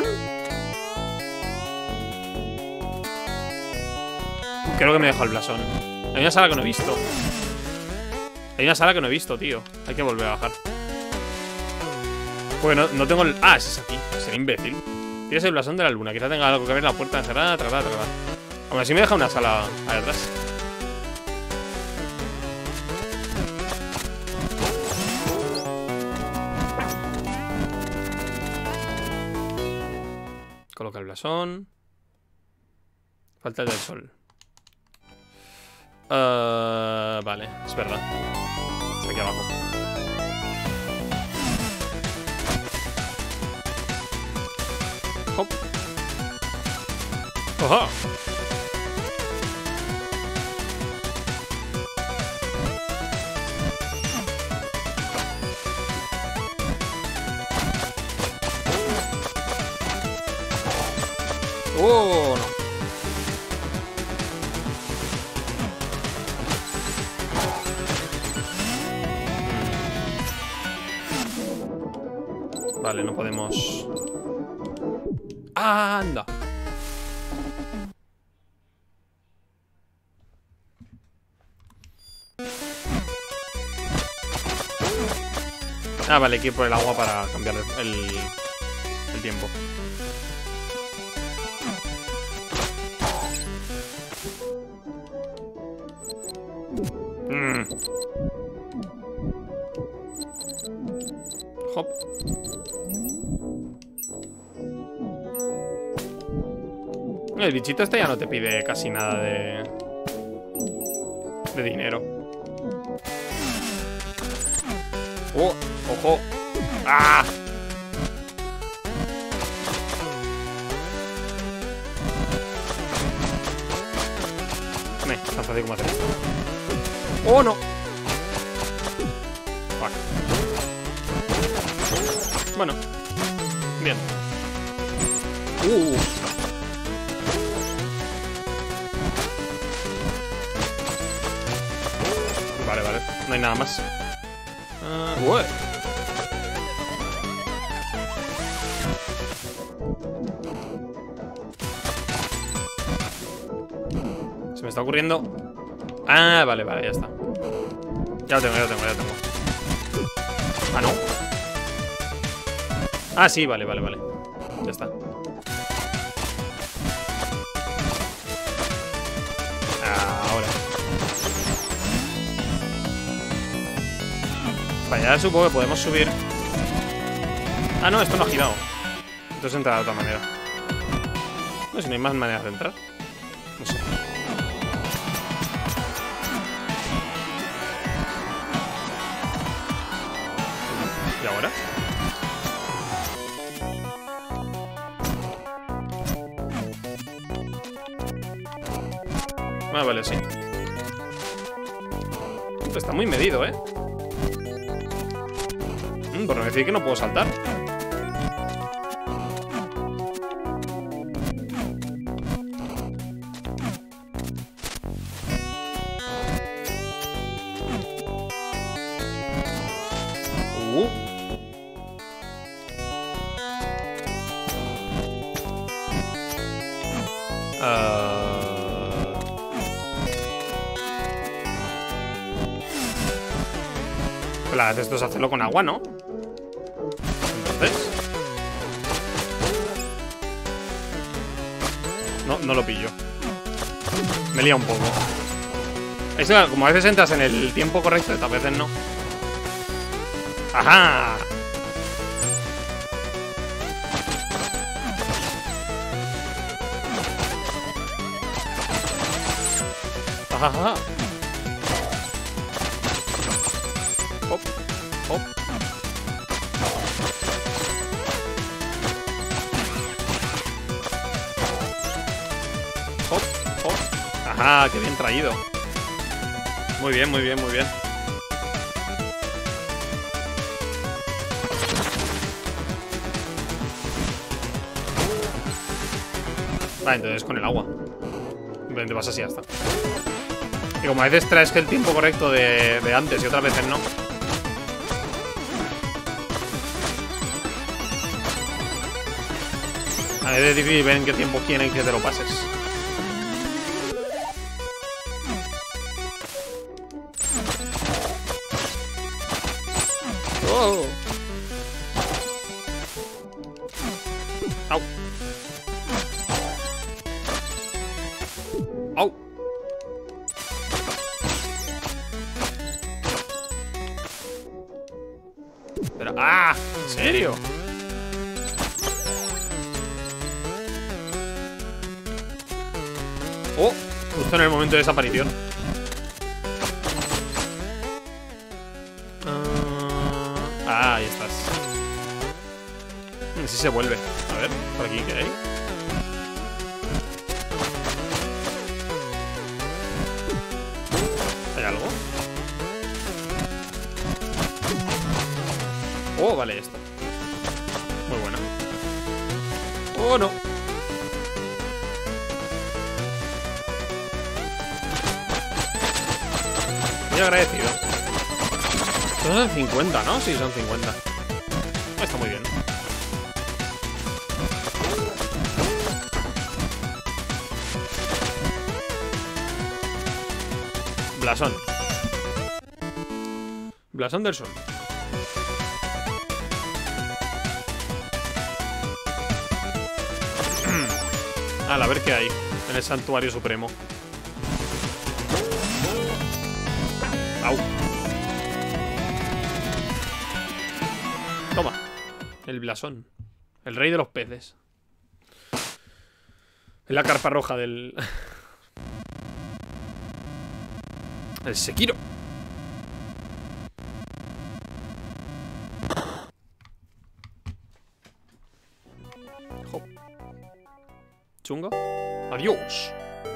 S1: Creo que me deja el blasón. Hay una sala que no he visto. Hay una sala que no he visto, tío. Hay que volver a bajar. Bueno, no tengo el... Ah, ese es aquí. Seré imbécil. Tienes el blasón de la luna. Quizá tenga algo que ver la puerta encerrada. Aún así me deja una sala ahí atrás. Coloca el blasón. Falta el del sol. Vale, es verdad. Está aquí abajo. Hop. ¡Ojo! ¡Oh, no! Vale, no podemos... ¡Anda! Ah, vale, hay que ir por el agua para cambiar el tiempo. Hop. El bichito este ya no te pide casi nada de dinero. ¡Oh! ¡Ojo! ¡Ah! Tan fácil como hacer esto. ¡Oh, no! Fuck. Bueno. Bien. Vale, vale. No hay nada más. Se me está ocurriendo. Ah, vale, vale, ya está. Ya lo tengo. Ah, no. Ah, sí, vale. Ya está. Ahora. Para allá supongo que podemos subir. Ah, no, esto no ha girado. Entonces entra de otra manera. No sé si no hay más maneras de entrar. No sé. ¿Y ahora? Ah, vale, sí. Está muy medido, ¿eh? Por no decir que no puedo saltar. Claro, esto es hacerlo con agua, ¿no? Entonces... No lo pillo. Me lía un poco. Es que, como a veces entras en el tiempo correcto, a veces no. ¡Ajá! ¡Ajá! Hop, hop. Hop, hop. Ajá, qué bien traído. Muy bien, muy bien, muy bien. Vale, entonces con el agua. Simplemente vas así hasta. Y como a veces traes que el tiempo correcto de antes y otras veces no. A veces es difícil ver en qué tiempo quieren que te lo pases. Oh. Au. Au. Pero, ¡ah! ¿En serio? Oh, justo en el momento de desaparición. Ahí estás. Así se vuelve. A ver, por aquí, ¿qué hay? ¿Hay algo? Oh, vale, esto. Muy bueno. Oh, no. Muy agradecido. Son 50, ¿no? Sí, son 50. Está muy bien. Blasón. Blasón del sol. A ver qué hay en el santuario supremo. Au. Toma. El blasón. El rey de los peces. Es la carpa roja del... El Sekiro. Hop. Chungo. Adiós.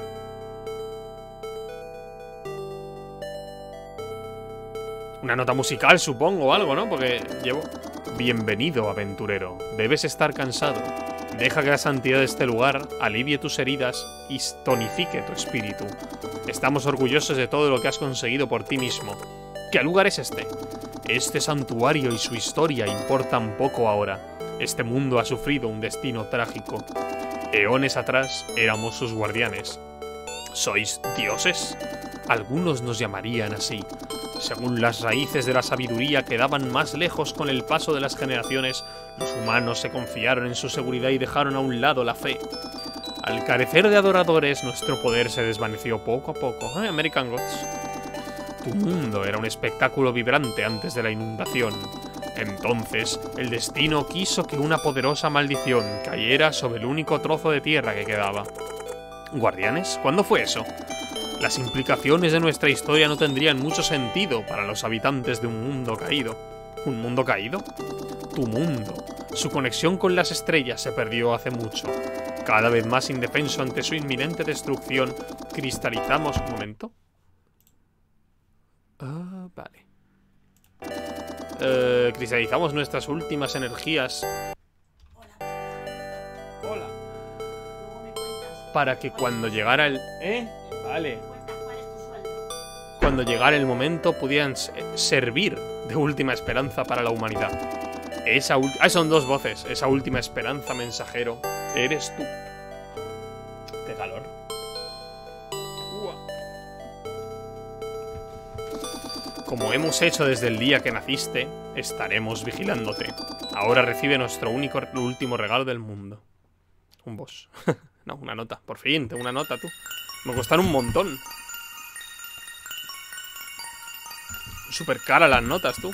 S1: Una nota musical, supongo, o algo, ¿no? Porque llevo... Bienvenido, aventurero. Debes estar cansado. Deja que la santidad de este lugar alivie tus heridas y tonifique tu espíritu. Estamos orgullosos de todo lo que has conseguido por ti mismo. ¿Qué lugar es este? Este santuario y su historia importan poco ahora. Este mundo ha sufrido un destino trágico. Eones atrás éramos sus guardianes. ¿Sois dioses? Algunos nos llamarían así. Según las raíces de la sabiduría quedaban más lejos con el paso de las generaciones, los humanos se confiaron en su seguridad y dejaron a un lado la fe. Al carecer de adoradores, nuestro poder se desvaneció poco a poco. American Gods. Tu mundo era un espectáculo vibrante antes de la inundación. Entonces, el destino quiso que una poderosa maldición cayera sobre el único trozo de tierra que quedaba. ¿Guardianes? ¿Cuándo fue eso? Las implicaciones de nuestra historia no tendrían mucho sentido para los habitantes de un mundo caído. ¿Un mundo caído? Tu mundo. Su conexión con las estrellas se perdió hace mucho. Cada vez más indefenso ante su inminente destrucción, cristalizamos... ¿Un momento? Vale. Cristalizamos nuestras últimas energías. Hola. Para que cuando llegara el... Vale. Cuando llegara el momento pudieran servir de última esperanza para la humanidad. Son dos voces. Esa última esperanza, mensajero, eres tú. Qué calor. Como hemos hecho desde el día que naciste, estaremos vigilándote. Ahora recibe nuestro último regalo del mundo. Un boss. No, una nota. Por fin, tengo una nota, tú. Me costaron un montón. Súper cara las notas, tú.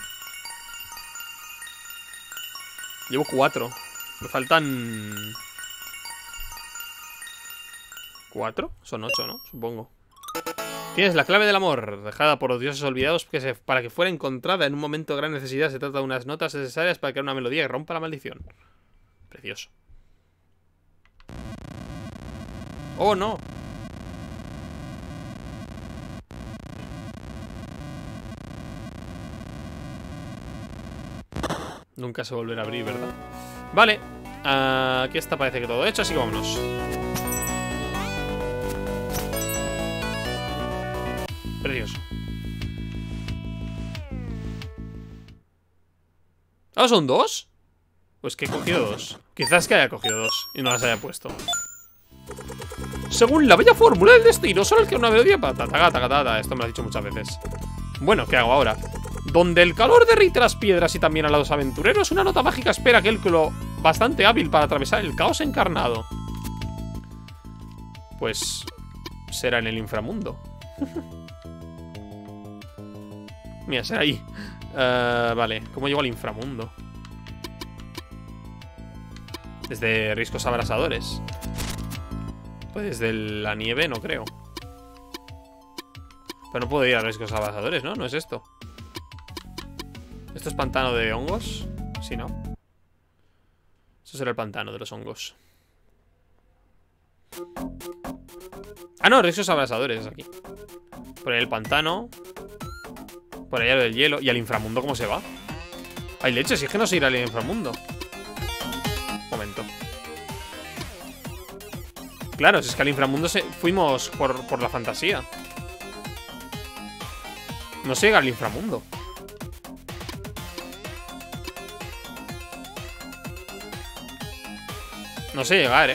S1: Llevo 4. Me faltan... ¿4? Son 8, ¿no? Supongo. Tienes la clave del amor, dejada por los dioses olvidados para que fuera encontrada en un momento de gran necesidad. Se trata de unas notas necesarias para crear una melodía que rompa la maldición. Precioso. ¡Oh, no! Nunca se volverá a abrir, ¿verdad? Vale. Aquí está, parece que todo hecho, así que vámonos. Precioso. ¿Ah, son 2? Pues que he cogido 2. Quizás que haya cogido 2 y no las haya puesto. Según la bella fórmula del destino, solo el que una melodía patata. Esto me lo has dicho muchas veces. Bueno, ¿qué hago ahora? Donde el calor derrite las piedras y también a los aventureros, una nota mágica espera aquel que lo bastante hábil para atravesar el caos encarnado. Pues será en el inframundo. Mira, será ahí. Vale, ¿cómo llego al inframundo? Desde riscos abrasadores. Pues desde la nieve no creo. Pero no puedo ir a riscos abrasadores, ¿no? No es esto. ¿Esto es pantano de hongos? Sí, ¿no? Eso será el pantano de los hongos. Ah, no, riscos abrasadores es aquí. Por ahí el pantano. Por allá lo del hielo. ¿Y al inframundo cómo se va? Ay, leche, si es que no se irá al inframundo. Momento. Claro, si es que al inframundo fuimos por la fantasía. No se llega al inframundo. No sé llegar,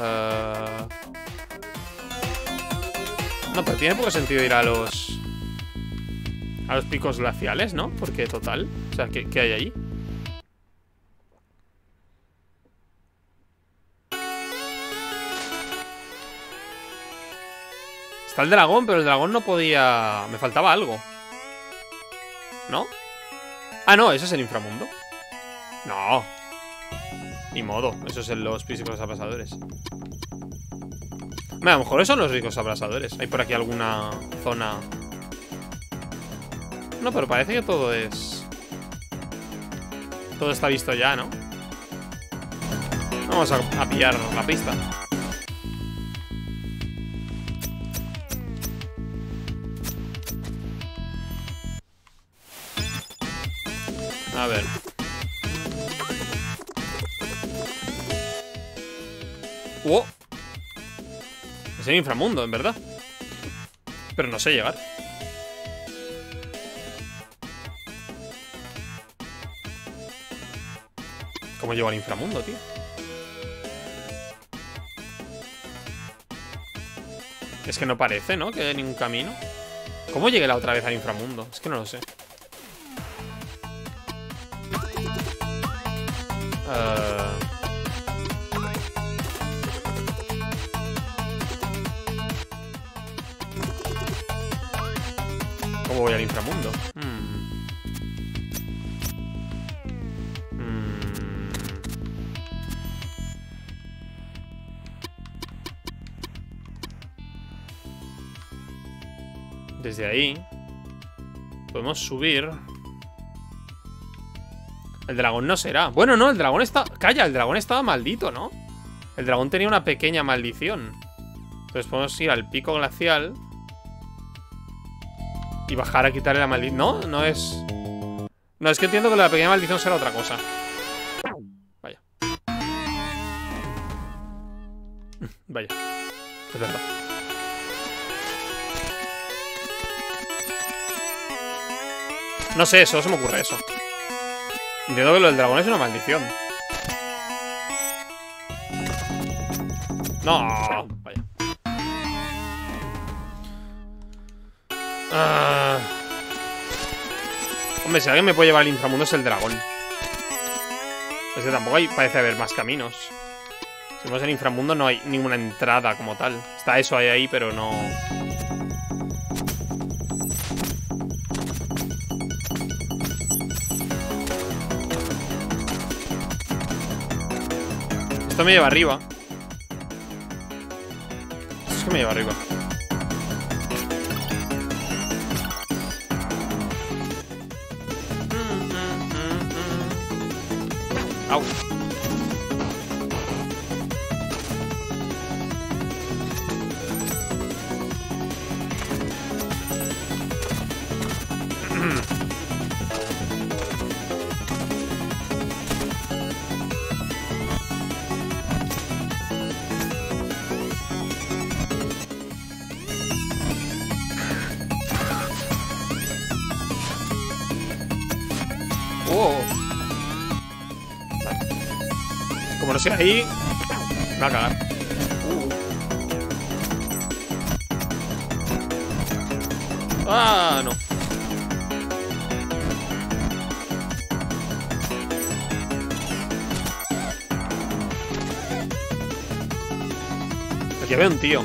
S1: No, pero tiene poco sentido ir a los picos glaciales, ¿no? Porque total, o sea, ¿qué hay ahí? Está el dragón, pero el dragón no podía... Me faltaba algo, ¿no? Ah, no, ese es el inframundo. No. Ni modo, eso es en los físicos abrasadores. A lo mejor son los ricos abrasadores. Hay por aquí alguna zona. No, pero parece que todo es... Todo está visto ya, ¿no? Vamos a pillar la pista. A ver. ¡Wow! Es el inframundo, en verdad. Pero no sé llegar. ¿Cómo llego al inframundo, tío? Es que no parece, ¿no? Que haya ningún camino. ¿Cómo llegué la otra vez al inframundo? Es que no lo sé. ¿Cómo voy al inframundo? Desde ahí podemos subir. El dragón no será. Bueno, no, el dragón está... Calla, el dragón estaba maldito, ¿no? El dragón tenía una pequeña maldición. Entonces podemos ir al pico glacial y bajar a quitarle la maldición. No, no es... No, es que entiendo que la pequeña maldición será otra cosa. Vaya. Vaya. Es verdad. No sé, solo se me ocurre eso. Entiendo que lo del dragón es una maldición. No, vaya. Hombre, si alguien me puede llevar al inframundo es el dragón. Es que tampoco parece haber más caminos. Si vamos al inframundo no hay ninguna entrada como tal. Está eso ahí, pero no... Esto me lleva arriba. Esto es que me lleva arriba. Au. Como no sea ahí, me va a cagar. Ah, no. Aquí veo un tío.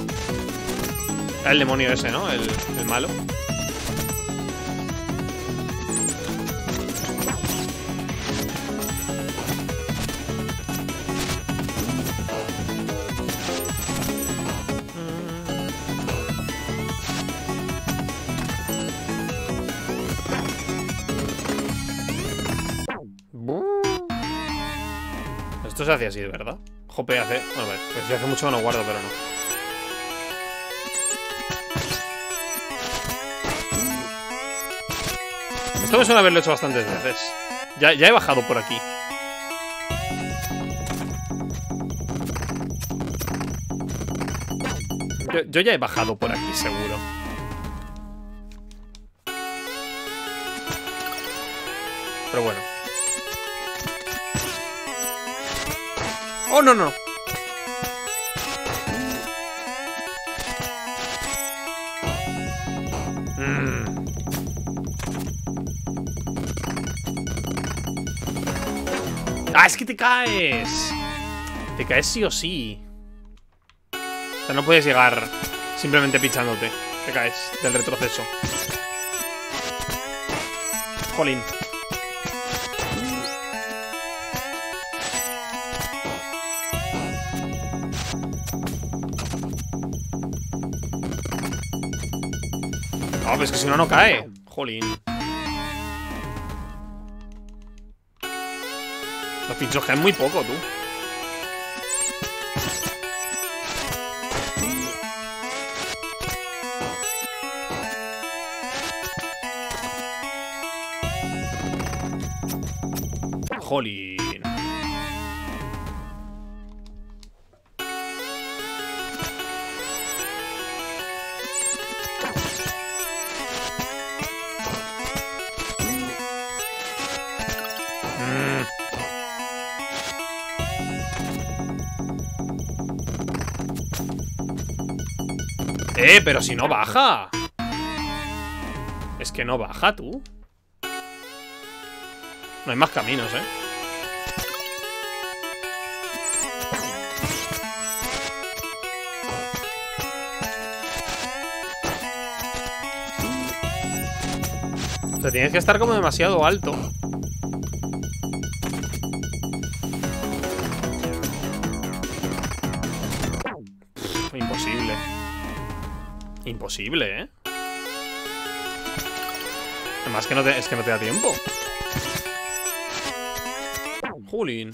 S1: El demonio ese, ¿no? El malo. Esto se hace así, de verdad. Jope, hace... Bueno, vale, pues hace mucho que no guardo, pero no. Esto me suena haberlo hecho bastantes veces. Ya he bajado por aquí. Yo ya he bajado por aquí, seguro. Pero bueno. ¡Oh, no, no! ¡Ah, es que te caes! Te caes sí o sí. O sea, no puedes llegar simplemente pichándote. Te caes del retroceso. Jolín. No, pues que si no, no cae. Jolín. Los pinchos caen muy poco, tú. Jolín. Pero si no baja. Es que no baja, tú. No hay más caminos, O sea, tienes que estar como demasiado alto. Imposible. Imposible, ¿eh? Además que es que no te da tiempo. Jolín.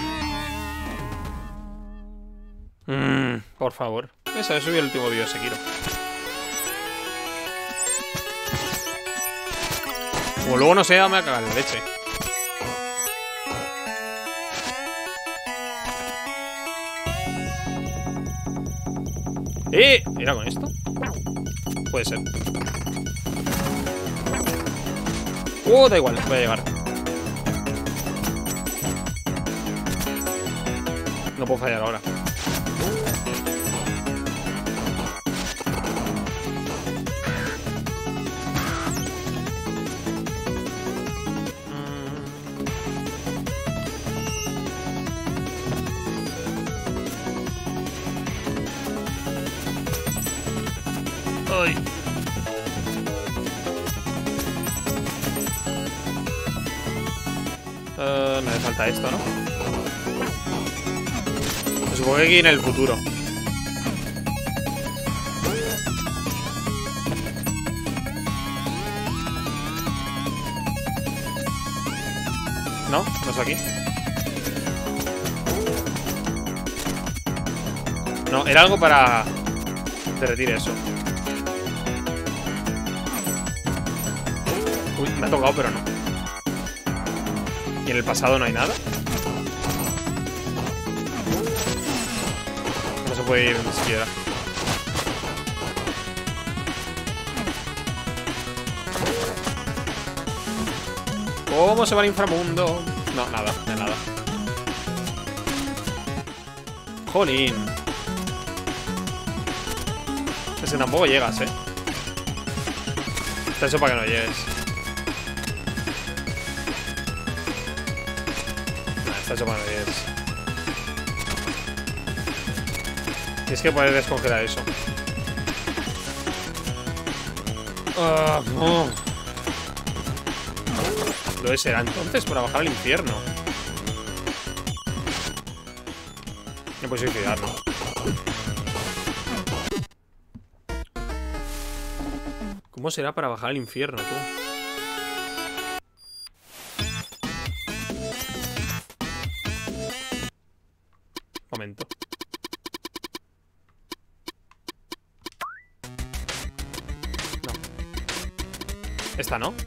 S1: Por favor. Esa, he subido el último vídeo de Sekiro. Como luego no sea, me va a cagar la leche. ¿Era con esto? Puede ser. Da igual, voy a llegar. No puedo fallar ahora. Ay. Me hace falta esto, ¿no? Pues supongo que aquí en el futuro. No, no es aquí. No, era algo para derretir eso. Uy, me ha tocado, pero no. ¿Y en el pasado no hay nada? No se puede ir ni siquiera. ¿Cómo se va al inframundo? No, nada, de nada. Jolín. Ese tampoco llegas, Está eso para que no llegues. Está hecho para que no llegues. Tienes que poder descongelar eso. No. Lo será entonces para bajar al infierno. No puedo suicidarlo. ¿Cómo será para bajar al infierno, tú? Momento. No. Esta no.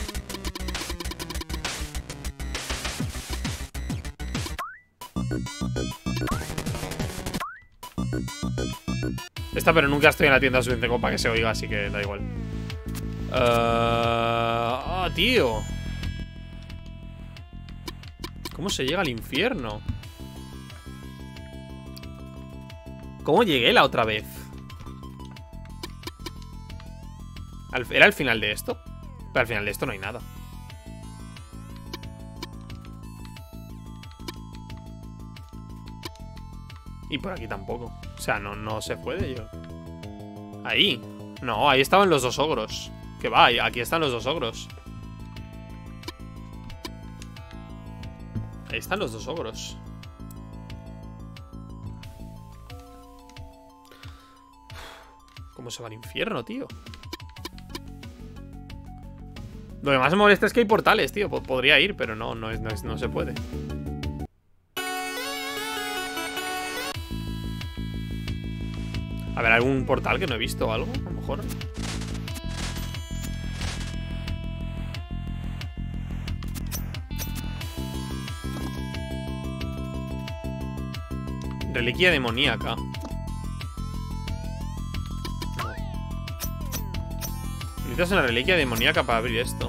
S1: Esta, pero nunca estoy en la tienda suficiente como para que se oiga, así que da igual. Tío. ¿Cómo se llega al infierno? ¿Cómo llegué la otra vez? ¿Era el final de esto? Pero al final de esto no hay nada. Y por aquí tampoco. O sea, no se puede yo. Ahí. No, ahí estaban los dos ogros. Que va, aquí están los dos ogros. Ahí están los dos ogros. ¿Cómo se va al infierno, tío? Lo que más me molesta es que hay portales, tío. Podría ir, pero no se puede. A ver, ¿algún portal que no he visto o algo? A lo mejor. Reliquia demoníaca. Necesitas una reliquia demoníaca para abrir esto.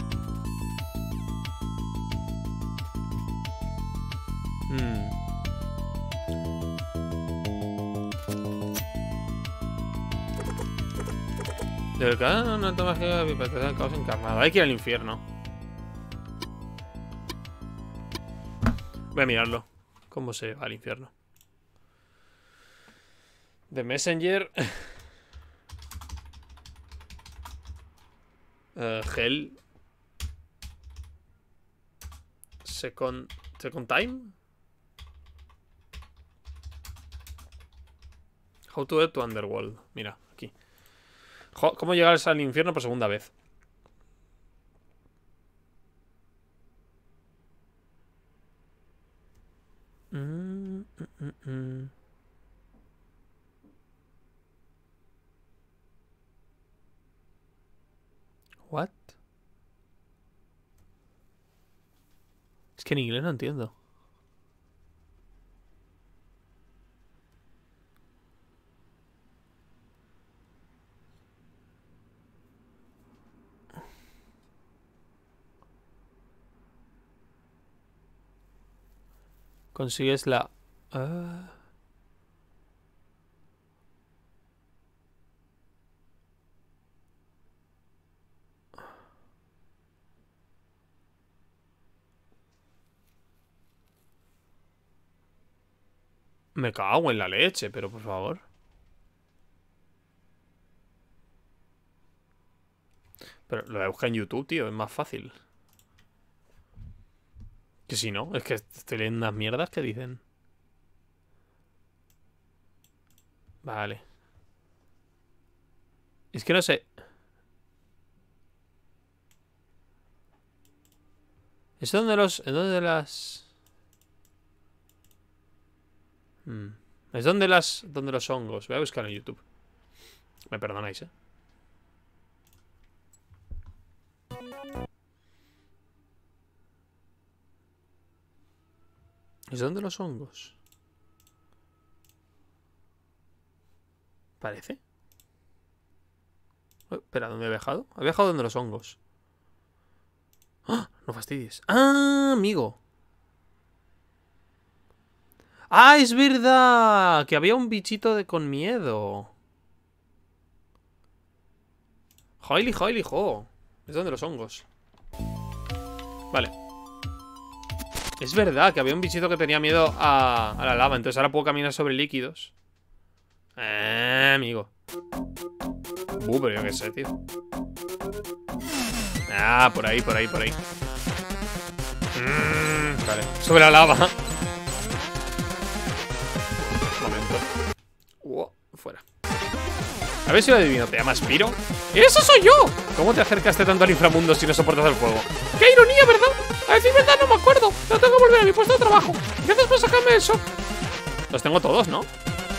S1: Del caos, no tomas que el caos encarnado. Hay que ir al infierno. Voy a mirarlo. ¿Cómo se va al infierno? The Messenger. Hell. Second time. How to get to Underworld. Mira, aquí. ¿Cómo llegar al infierno por segunda vez? What? Es que en inglés no entiendo. Consigues la... Me cago en la leche, pero por favor. Pero lo voy a buscar en YouTube, tío. Es más fácil. Que si no, es que estoy leyendo unas mierdas que dicen. Vale. Es que no sé. ¿Es donde los... ¿Es donde las... Es donde las... Donde los hongos. Voy a buscar en YouTube. Me perdonáis, ¿eh? ¿Es donde los hongos? Parece. Espera, ¿dónde he viajado? He viajado donde los hongos. ¡Ah! No fastidies. ¡Ah, amigo! ¡Ah, es verdad! Que había un bichito con miedo. ¡Hoily, hoily, ho! Es donde los hongos. Vale. Es verdad que había un bichito que tenía miedo a la lava. Entonces ahora puedo caminar sobre líquidos. Amigo. Pero yo qué sé, tío. Ah, por ahí, por ahí, por ahí. Vale, sobre la lava. Momento. Fuera. A ver si lo adivino. ¿Te llamas Piro? ¡Eso soy yo! ¿Cómo te acercaste tanto al inframundo si no soportas el fuego? ¡Qué ironía, ¿verdad? A decir verdad no me acuerdo. No tengo que volver a mi puesto de trabajo. Gracias por sacarme eso. Los tengo todos, ¿no?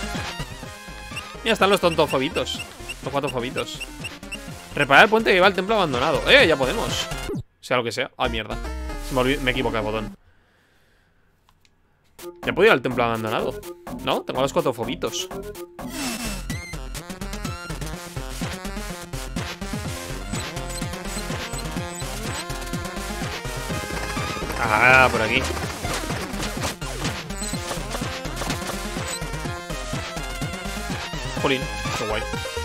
S1: Ya están los tontofobitos. Los 4 fobitos. Reparar el puente que lleva al templo abandonado. Ya podemos. Sea lo que sea. Ay, mierda. Me equivoqué el botón. ¿Ya puedo ir al templo abandonado? No, tengo los 4 fobitos. Ah, por aquí. Jolín, qué guay.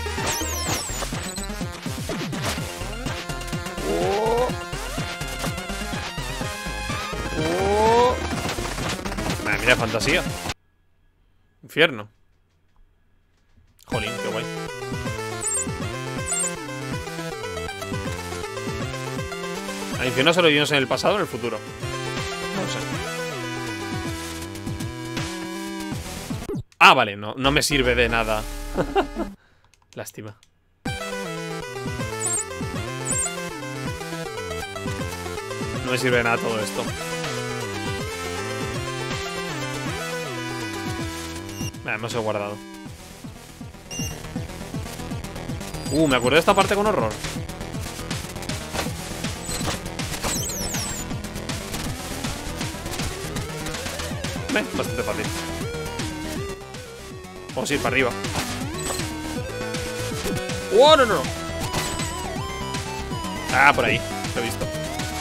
S1: Mira, fantasía. Infierno. Jolín, qué guay. ¿Al infierno solo vivimos en el pasado o en el futuro? No lo sé. Ah, vale, no me sirve de nada. Lástima. No me sirve de nada todo esto. No se he guardado. Me acuerdo de esta parte con horror. Bastante fácil. Vamos a ir para arriba. ¡Oh, no! Ah, por ahí. Lo he visto.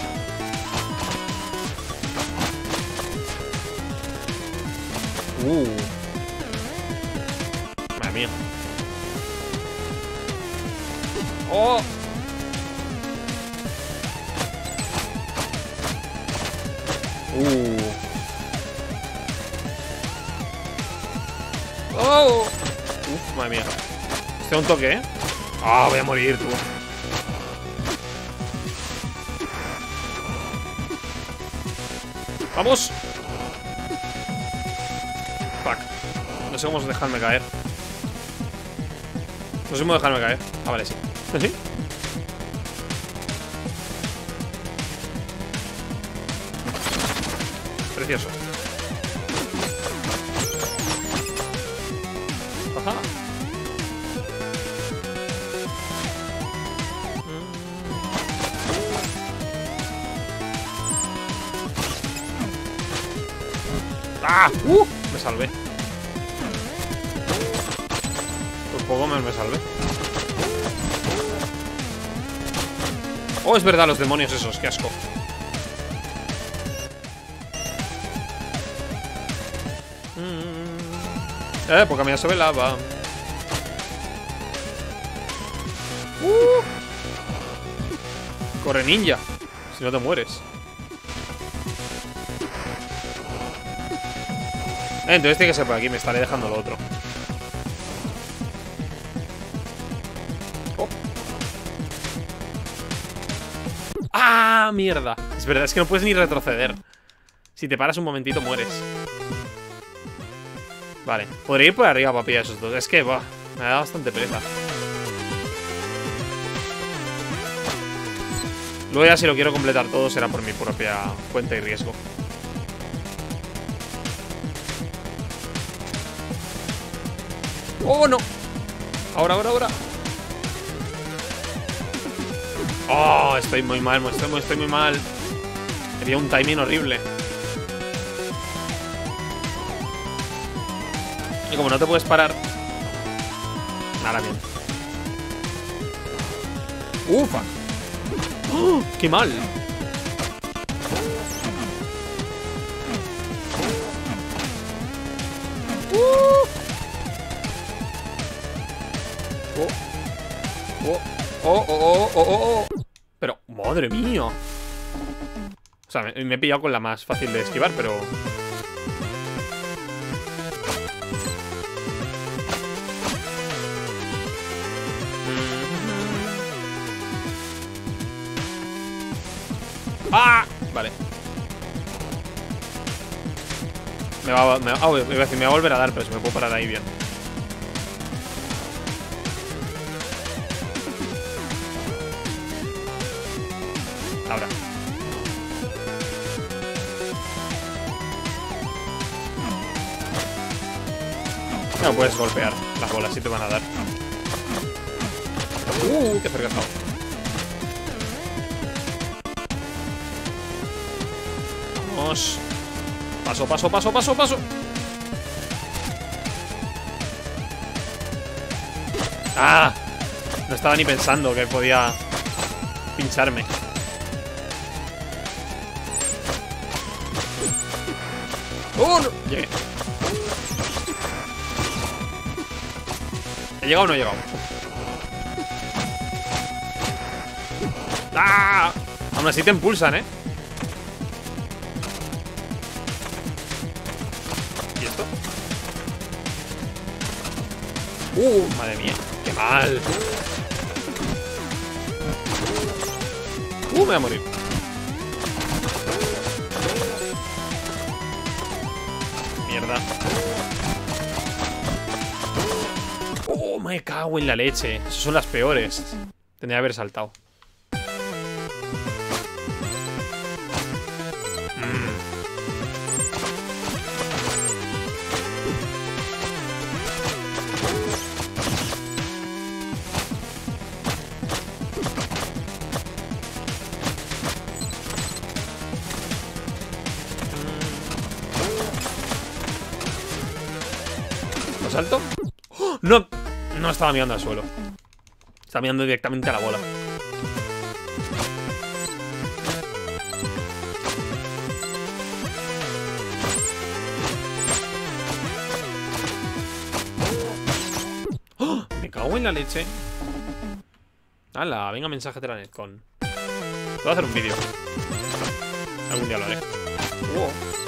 S1: Madre mía. ¡Oh! ¡Oh! Madre mía. Este es un toque, ¿eh? Ah, voy a morir, tú. ¡Vamos! Fuck. No sé cómo dejarme caer. No sé cómo dejarme caer. Ah, vale, sí. ¿Sí? Precioso. Ajá. ¡Ah! Me salvé. Por poco me salvé. Oh, es verdad, los demonios esos, qué asco. Por caminar sobre lava. Corre, ninja. Si no te mueres. Entonces tiene que ser por aquí. Me estaré dejando lo otro. mierda. Es verdad, es que no puedes ni retroceder. Si te paras un momentito, mueres. Vale, podría ir por arriba para pillar esos dos. Es que, me da bastante pereza. Luego ya si lo quiero completar todo será por mi propia cuenta y riesgo. ¡Oh, no! Ahora. ¡Oh! Estoy muy mal, estoy muy mal. Sería un timing horrible. Y como no te puedes parar... Nada, bien. ¡Ufa! ¡Oh! ¡Qué mal! ¡Oh! Pero, madre mía. O sea, me he pillado con la más fácil de esquivar, pero... ¡Ah! Vale. iba a decir, me va a volver a dar, pero si me puedo parar ahí bien. Ahora. No puedes golpear. Las bolas sí te van a dar. Qué cerca he estado. Vamos. Paso. ¡Ah! No estaba ni pensando que podía pincharme. ¡Oh, no! Llegué. ¿He llegado o no he llegado? ¡Ah! Aún así te impulsan, ¿eh? ¿Y esto? Madre mía. ¡Qué mal! Me voy a morir. Mierda. Me cago en la leche. Esas son las peores. Tendría que haber saltado. ¿Lo salto? ¡Oh! ¡No! No estaba mirando al suelo. Estaba mirando directamente a la bola. ¡Oh! Me cago en la leche. ¡Hala! Venga, mensaje de la Netcon. Voy a hacer un vídeo. Algún día lo haré. ¡Wow!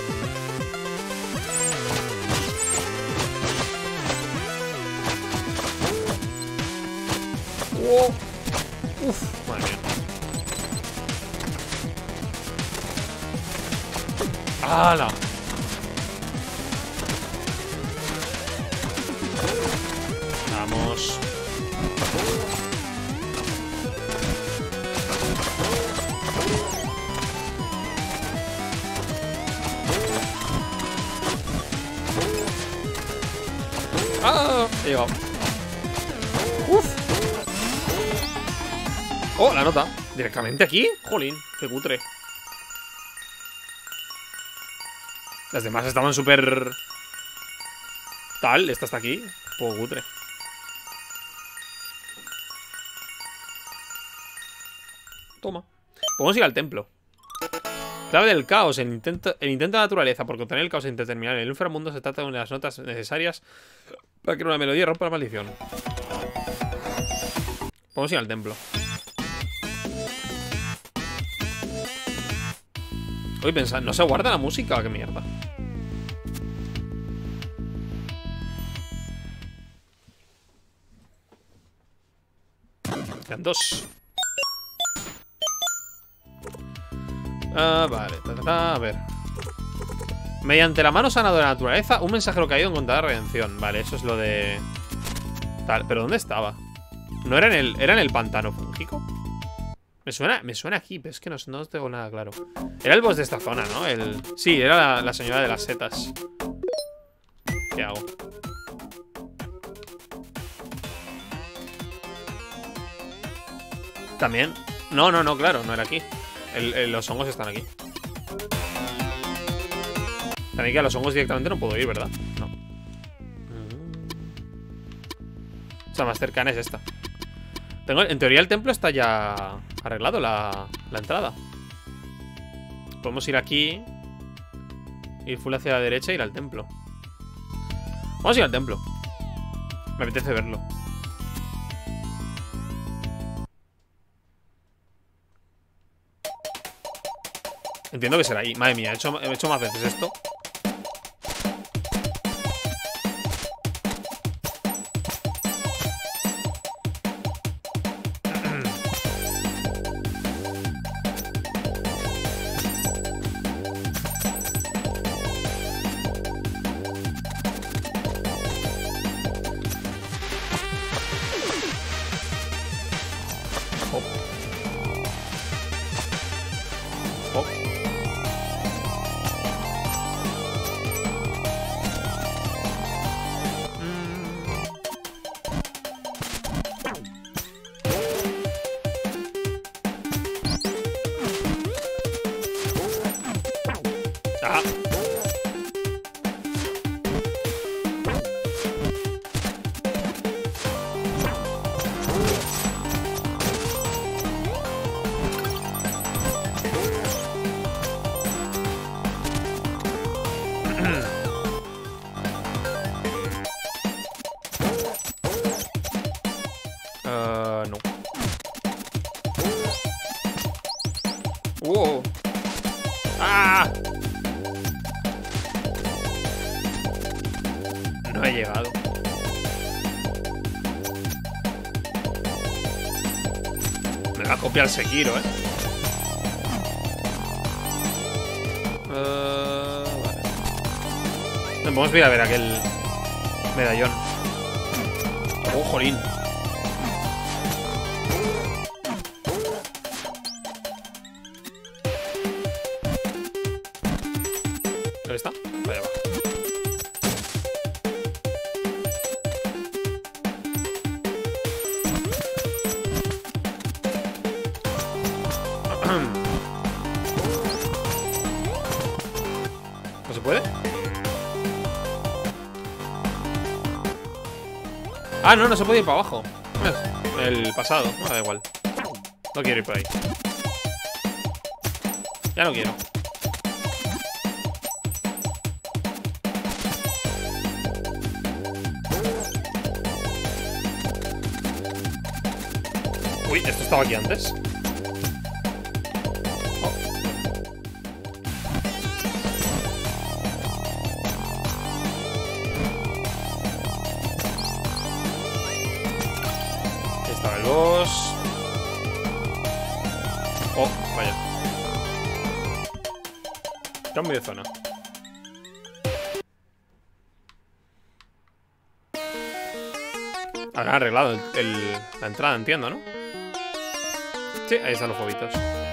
S1: Uf, madre mía. ¡Hala! Vamos. ¡Ah! He llegado. ¡Uf! ¡Oh, la nota! ¿Directamente aquí? Jolín, qué cutre. Las demás estaban súper... Tal, esta está aquí. Poco cutre. Toma. Podemos ir al templo. Clave del caos. El intento de naturaleza por contener el caos interterminal en el inframundo se trata de una de las notas necesarias para crear una melodía y rompa la maldición. Podemos ir al templo. Voy pensando, ¿no se guarda la música? ¿Qué mierda? Quedan dos. Vale, a ver. Mediante la mano sanadora de la naturaleza, un mensajero caído encontrará redención. Vale, eso es lo de... Tal, pero ¿dónde estaba? ¿No era en el pantano fúngico? Me suena aquí, pero es que no tengo nada claro. Era el boss de esta zona, ¿no? Sí, era la señora de las setas. ¿Qué hago? También. No, claro, no era aquí. Los hongos están aquí. También que a los hongos directamente no puedo ir, ¿verdad? No. O sea, más cercana es esta. En teoría el templo está ya arreglado, la entrada. Podemos ir aquí, ir full hacia la derecha e ir al templo. Vamos a ir al templo. Me apetece verlo. Entiendo que será ahí. Madre mía, he hecho más veces esto. No. ¡Wow! ¡Ah! No he llegado. Me va a copiar el Sekiro, vale. Vamos a ir a ver aquel medallón. ¡Oh, jolín! ¿Dónde está? Vaya, va. ¿No se puede? Ah, no se puede ir para abajo. El pasado, no, da igual. No quiero ir por ahí. Ya no quiero. Uy, esto estaba aquí antes. Ahí estaba el boss. Oh, vaya. Cambio de zona. Habrán arreglado la entrada, entiendo, ¿no? Sí, ahí están los fobitos.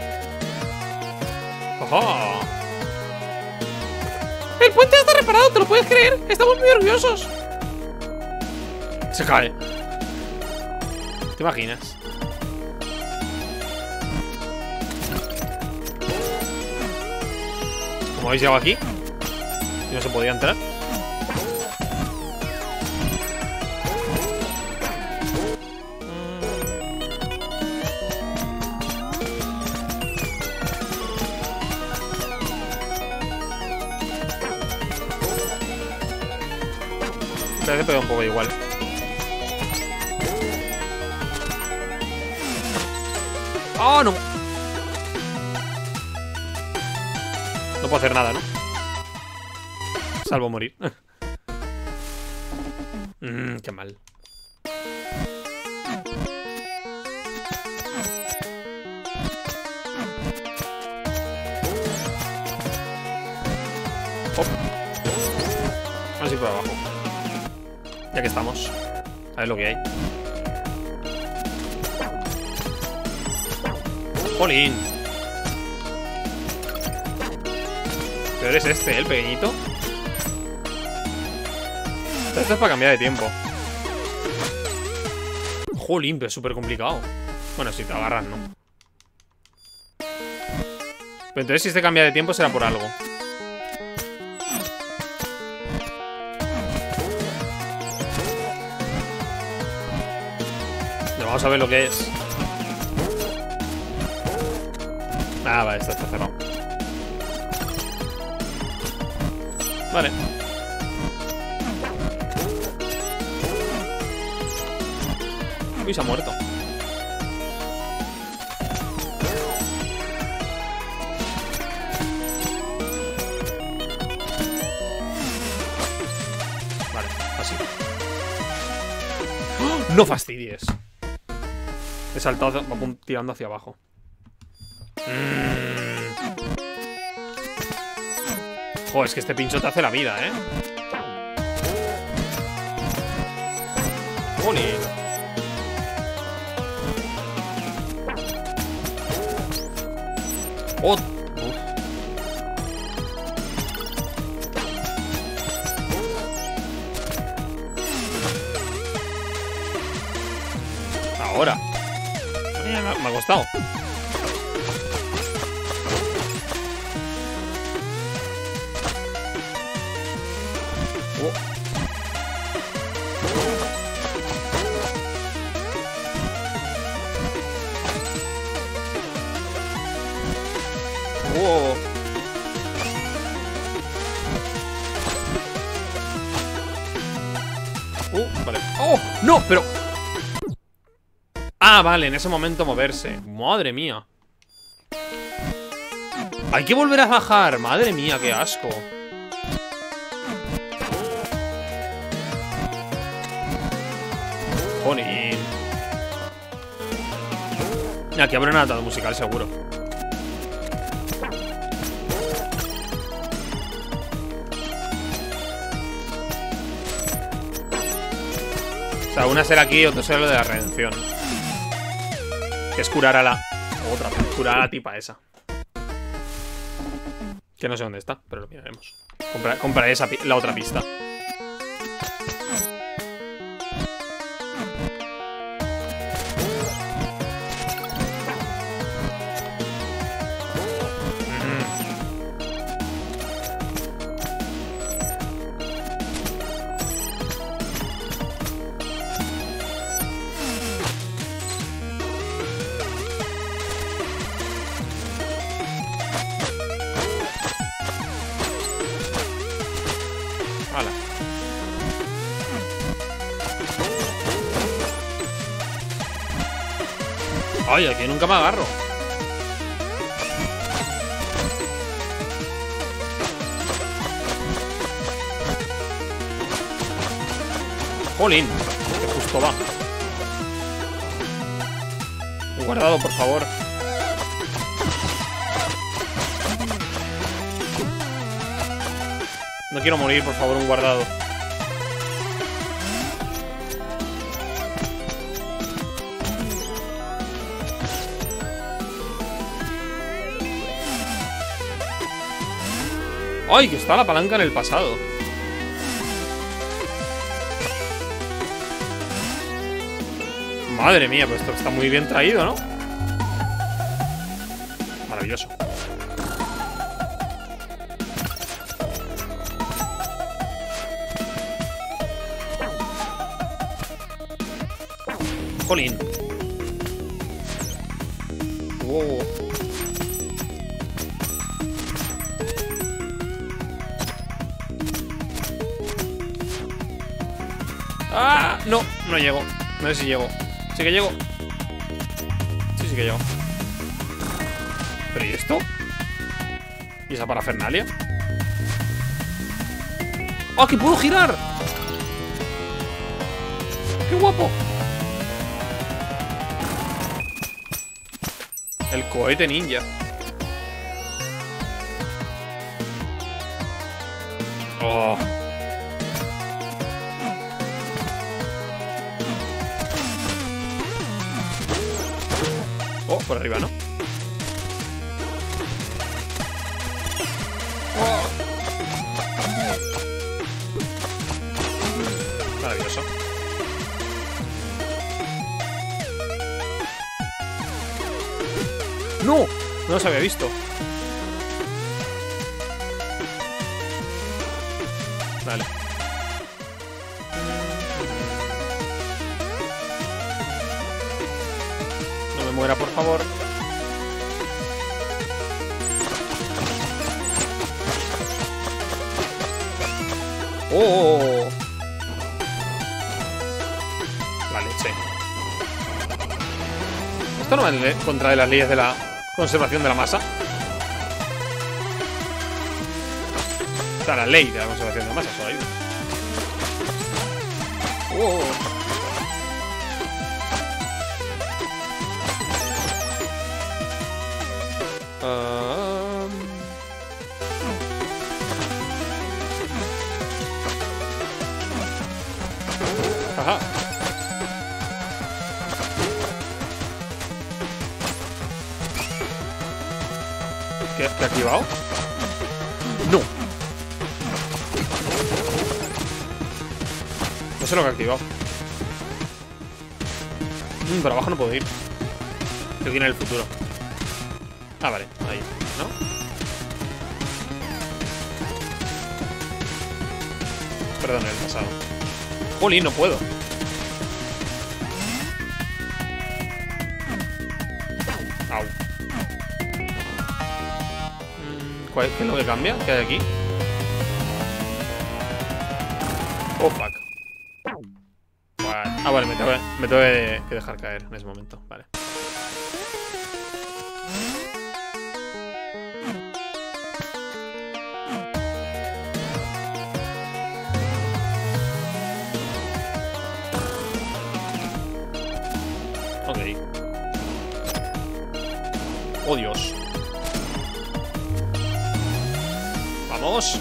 S1: ¡Ojo!
S2: ¡El puente está reparado! ¿Te lo puedes creer? ¡Estamos muy orgullosos!
S1: Se cae. ¿Te imaginas? Como habéis llegado aquí y no se podía entrar. Parece que pega un poco igual. ¡Oh, no! No puedo hacer nada, ¿no? Salvo morir. Qué mal. Así por abajo. Ya que estamos. A ver lo que hay. ¡Jolín! Pero eres este, el pequeñito. Esto es para cambiar de tiempo. Jolín, pero es súper complicado. Bueno, si te agarras, ¿no? Pero entonces si este cambia de tiempo será por algo. Vamos a ver lo que es. Ah, vale, esto está cerrado. Vale. Uy, se ha muerto. Vale, así. ¡Oh! No fastidies. He saltado tirando hacia abajo. Joder, es que este pincho te hace la vida, ¿eh? ¡Jolín! ¡Oh! Ahora. Me ha costado. Vale. ¡Oh! ¡No! Pero... Ah, vale, en ese momento moverse. Madre mía. Hay que volver a bajar. Madre mía, qué asco. Jolín. Aquí habrá un atado musical, seguro. O sea, una será aquí y otra será lo de la redención. Que es curar a la... Otra vez, curar a la tipa esa. Que no sé dónde está, pero lo miraremos. Compraré la otra pista. Ay, aquí nunca me agarro. Jolín, que justo va. Un guardado, por favor. No quiero morir, por favor, un guardado. ¡Ay! Que está la palanca en el pasado. Madre mía, pues esto está muy bien traído, ¿no? Maravilloso. Jolín. Wow. ¡Ah! No, no llego. No sé si llego. Sí que llego. Sí, sí que llego. ¿Pero y esto? ¿Y esa parafernalia? ¡Oh, que puedo girar! ¡Qué guapo! El cohete ninja. Oh. por arriba, ¿no? Maravilloso. ¡No! No los había visto. Vale. No me muera, por favor. ¡Oh! La leche. Esto no va en contra de las leyes de la conservación de la masa. O sea, la ley de la conservación de la masa, solo hay una. ¡Oh! Ajá. ¿Qué ha activado? No. No sé lo que ha activado. Por abajo no puedo ir. Creo que viene el futuro. Ah, vale, ahí, ¿no? Perdón, el pasado. Jolín, no puedo. Au. ¿Qué es lo que cambia? ¿Qué hay aquí? Oh, fuck. Ah, vale, me tengo que dejar caer en ese momento. Vale. Ok. Oh, Dios. Vamos.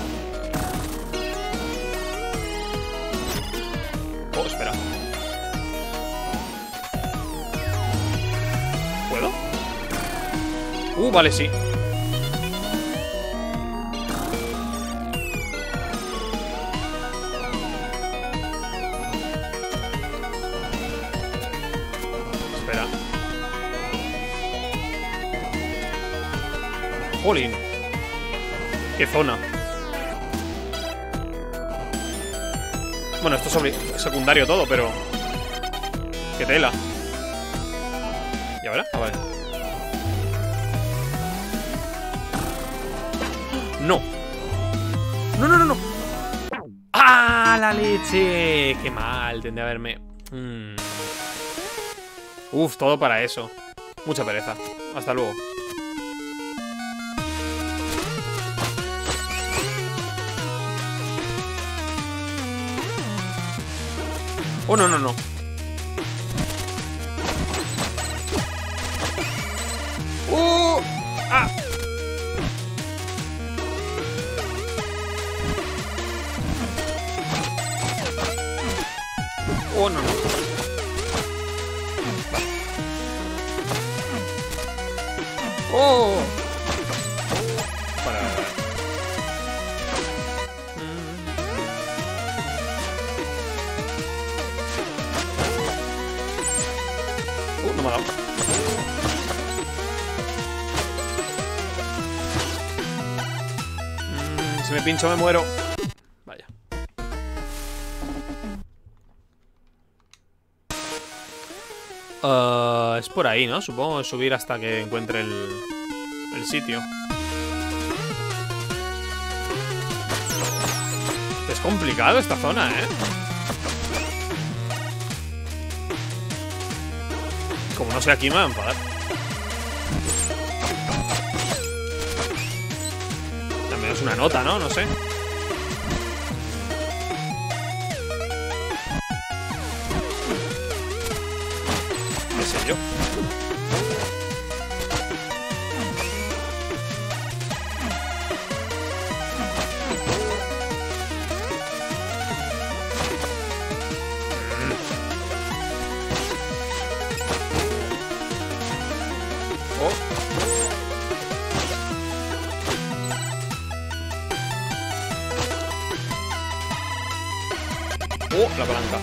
S1: Oh, espera. ¿Puedo? Vale, sí. Espera. Jolín. ¿Qué zona? Bueno, esto es secundario todo, pero... ¡Qué tela! ¿Y ahora? Ah, vale. ¡No! ¡No, no, no, no! ¡Ah, la leche! ¡Qué mal! Tendría que haberme... Uf, todo para eso. Mucha pereza. Hasta luego. Oh, no, no, no. ¡Ah! Oh, no, no. Oh. Vale. No me ha dado. Si me pincho me muero. Vaya. Es por ahí, ¿no? Supongo subir hasta que encuentre el sitio. Es complicado esta zona, ¿eh? Como no sé aquí me va a enfadar. También es una nota, ¿no? No sé. ¿Qué sé yo? Oh, la palanca.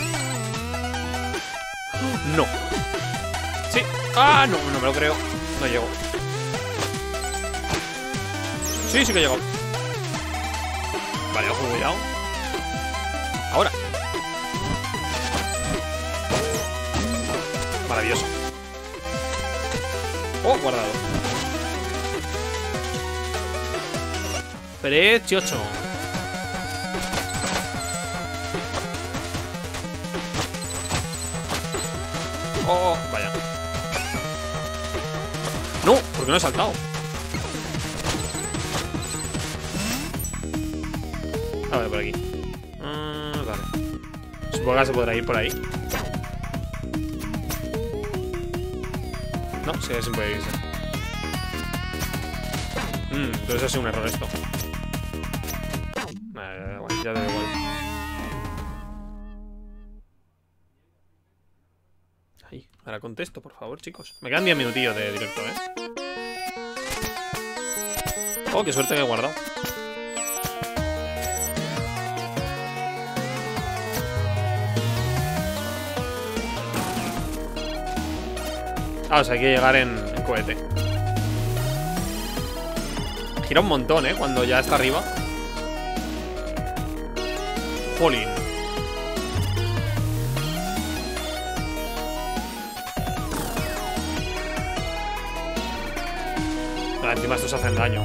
S1: No. Sí. Ah, no, no me lo creo. No llego. Sí, sí que llego. Vale, ojo, cuidado. Ahora. Maravilloso. Oh, guardado. Precioso. Oh, vaya. No, ¿por qué no he saltado? A ver, por aquí. Vale. Supongo que se podrá ir por ahí. No, sí, se puede irse. Entonces ha sido un error esto. Vale, ya da igual. Ahí, ahora contesto, por favor, chicos. Me quedan 10 minutillos de directo, Oh, qué suerte que he guardado. Ah, o sea, hay que llegar en cohete. Gira un montón, cuando ya está arriba. Jolín. Ah, encima estos hacen daño.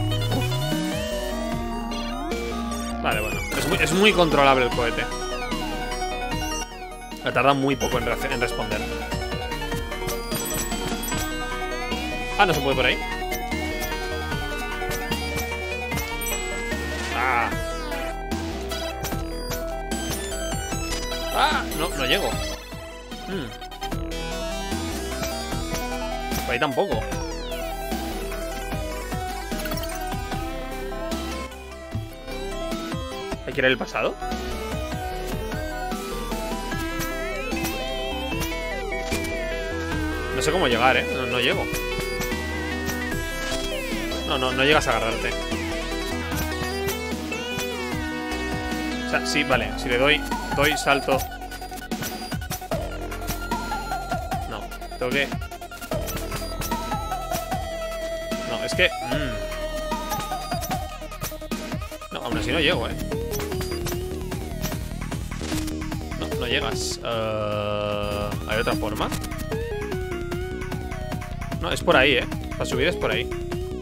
S1: Vale, bueno. Es muy controlable el cohete. Me tarda muy poco en responder. Ah, no se puede por ahí. No llego. Por ahí tampoco. ¿Hay que ir al pasado? No sé cómo llegar, no llego. No llegas a agarrarte. O sea, sí, vale. Si le doy salto. No, tengo que... No, es que... No, aún así no llego, No llegas. ¿Hay otra forma? No, es por ahí, La subida es por ahí.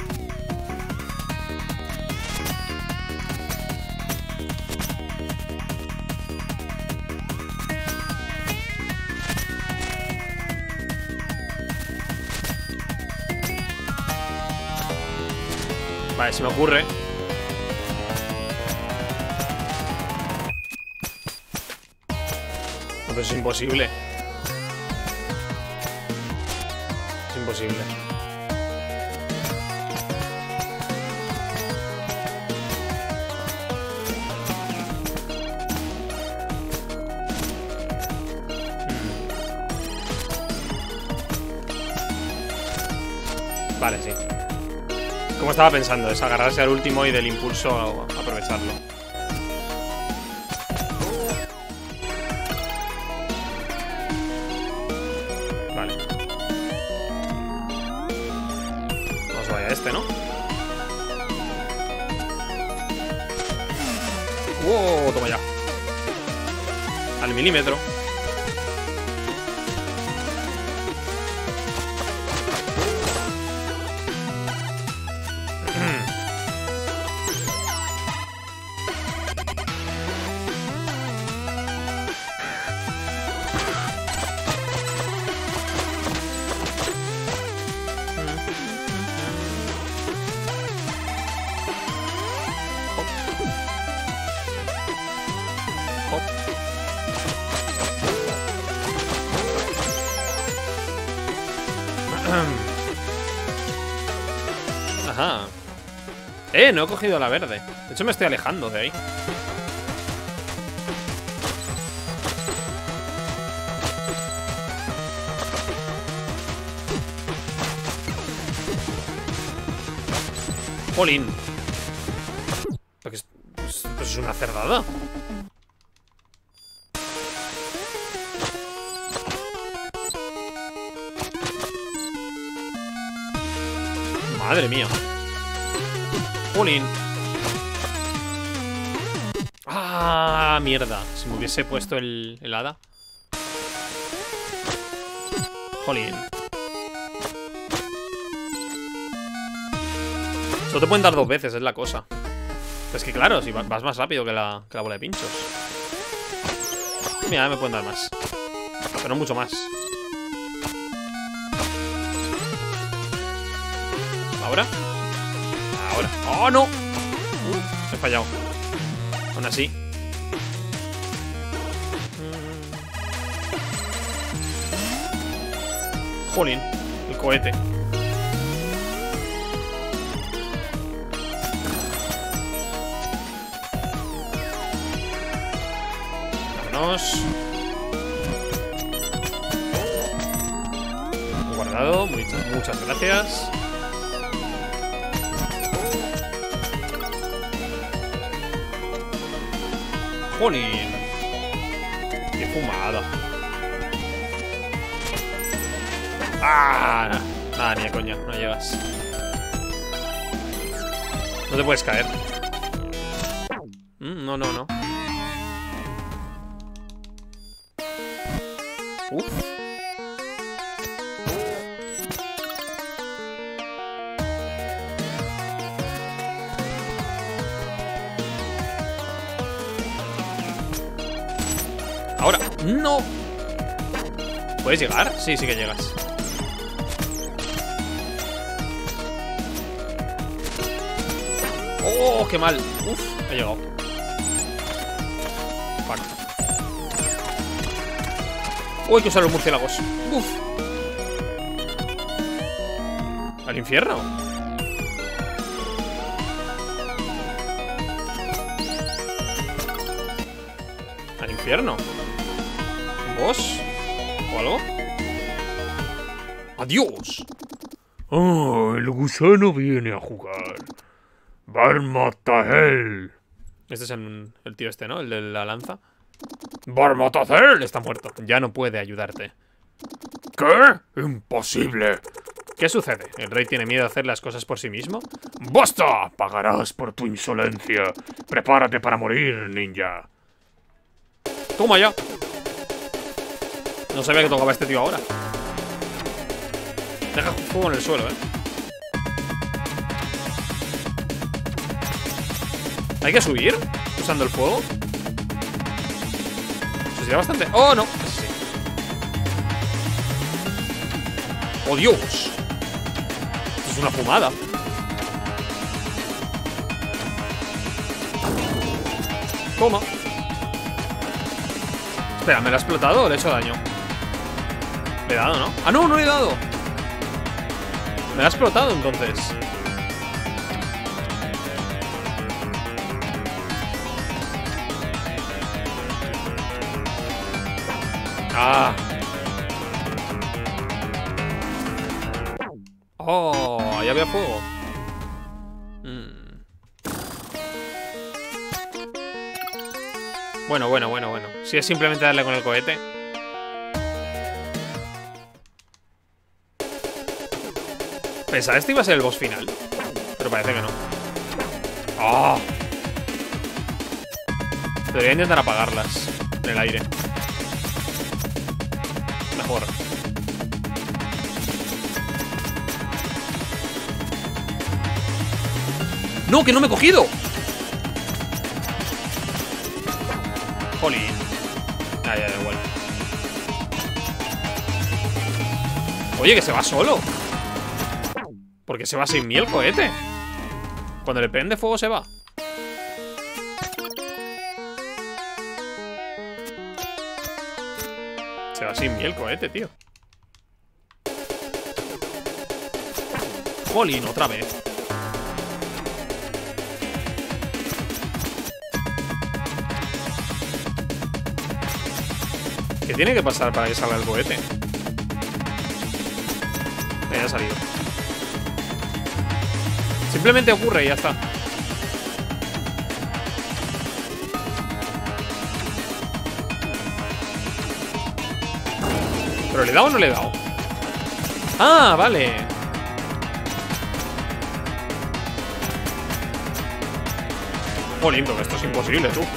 S1: Vale, se me ocurre. No, pero es imposible. Es imposible. Vale, sí. Como estaba pensando, es agarrarse al último y del impulso aprovecharlo. Vale. Vamos a ver a este, ¿no? ¡Wow! Toma ya. Al milímetro. Ajá. No he cogido la verde. De hecho me estoy alejando de ahí. Jolín. Porque esto es una cerdada. Madre mía. Jolín. Ah, mierda. Si me hubiese puesto el hada. Jolín. Solo te pueden dar 2 veces, es la cosa. Pero es que claro, si vas más rápido que la bola de pinchos. Mira, me pueden dar más. Pero no mucho más. ¿Ahora? Ahora. ¡Oh, no! He fallado. Aún así. Jolín, el cohete. Vámonos. Guardado, muchas gracias. Jolín. Qué fumada. Ah, nada, ni de coña, no llegas. No te puedes caer. No. Uf. Ahora, no. ¿Puedes llegar? Sí, sí que llegas. Oh, qué mal. Uf, he llegado. Fuck. Uy, hay que usar los murciélagos. Uf. ¿Al infierno? ¿Al infierno? ¿Un boss? ¿O algo? ¡Adiós!
S3: Oh, el gusano viene a jugar. Barmatahel.
S1: Este es el tío este, ¿no? El de la lanza.
S3: Barmatahel
S1: Está muerto. Ya no puede ayudarte.
S3: ¿Qué? Imposible.
S1: ¿Qué sucede? ¿El rey tiene miedo de hacer las cosas por sí mismo?
S3: ¡Basta! Pagarás por tu insolencia. Prepárate para morir, ninja.
S1: ¡Toma ya! No sabía que tocaba este tío ahora. Deja fuego en el suelo, ¿eh? ¿Hay que subir usando el fuego? Eso sería bastante... ¡Oh, no! Sí. ¡Oh, Dios! Esto es una fumada. Toma. Espera, ¿me lo ha explotado o le he hecho daño? Le he dado, ¿no? ¡Ah, no! ¡No le he dado! Me lo ha explotado, entonces. ¡Ah! ¡Oh! Ahí había fuego. Bueno. Si es simplemente darle con el cohete. Pensaba este iba a ser el boss final, pero parece que no. ¡Oh! Debería intentar apagarlas en el aire. Mejor. ¡No, que no me he cogido! Jolín. Ya, igual. Oye, que se va solo. ¿Por qué se va sin mí el cohete? Cuando le prende fuego se va. Se va sin mí el cohete, tío. Jolín, otra vez. ¿Qué tiene que pasar para que salga el cohete? Ya ha salido. Simplemente ocurre y ya está. ¿Pero le he dado o no le he dado? Ah, vale. Jolín, pero esto es imposible, tú.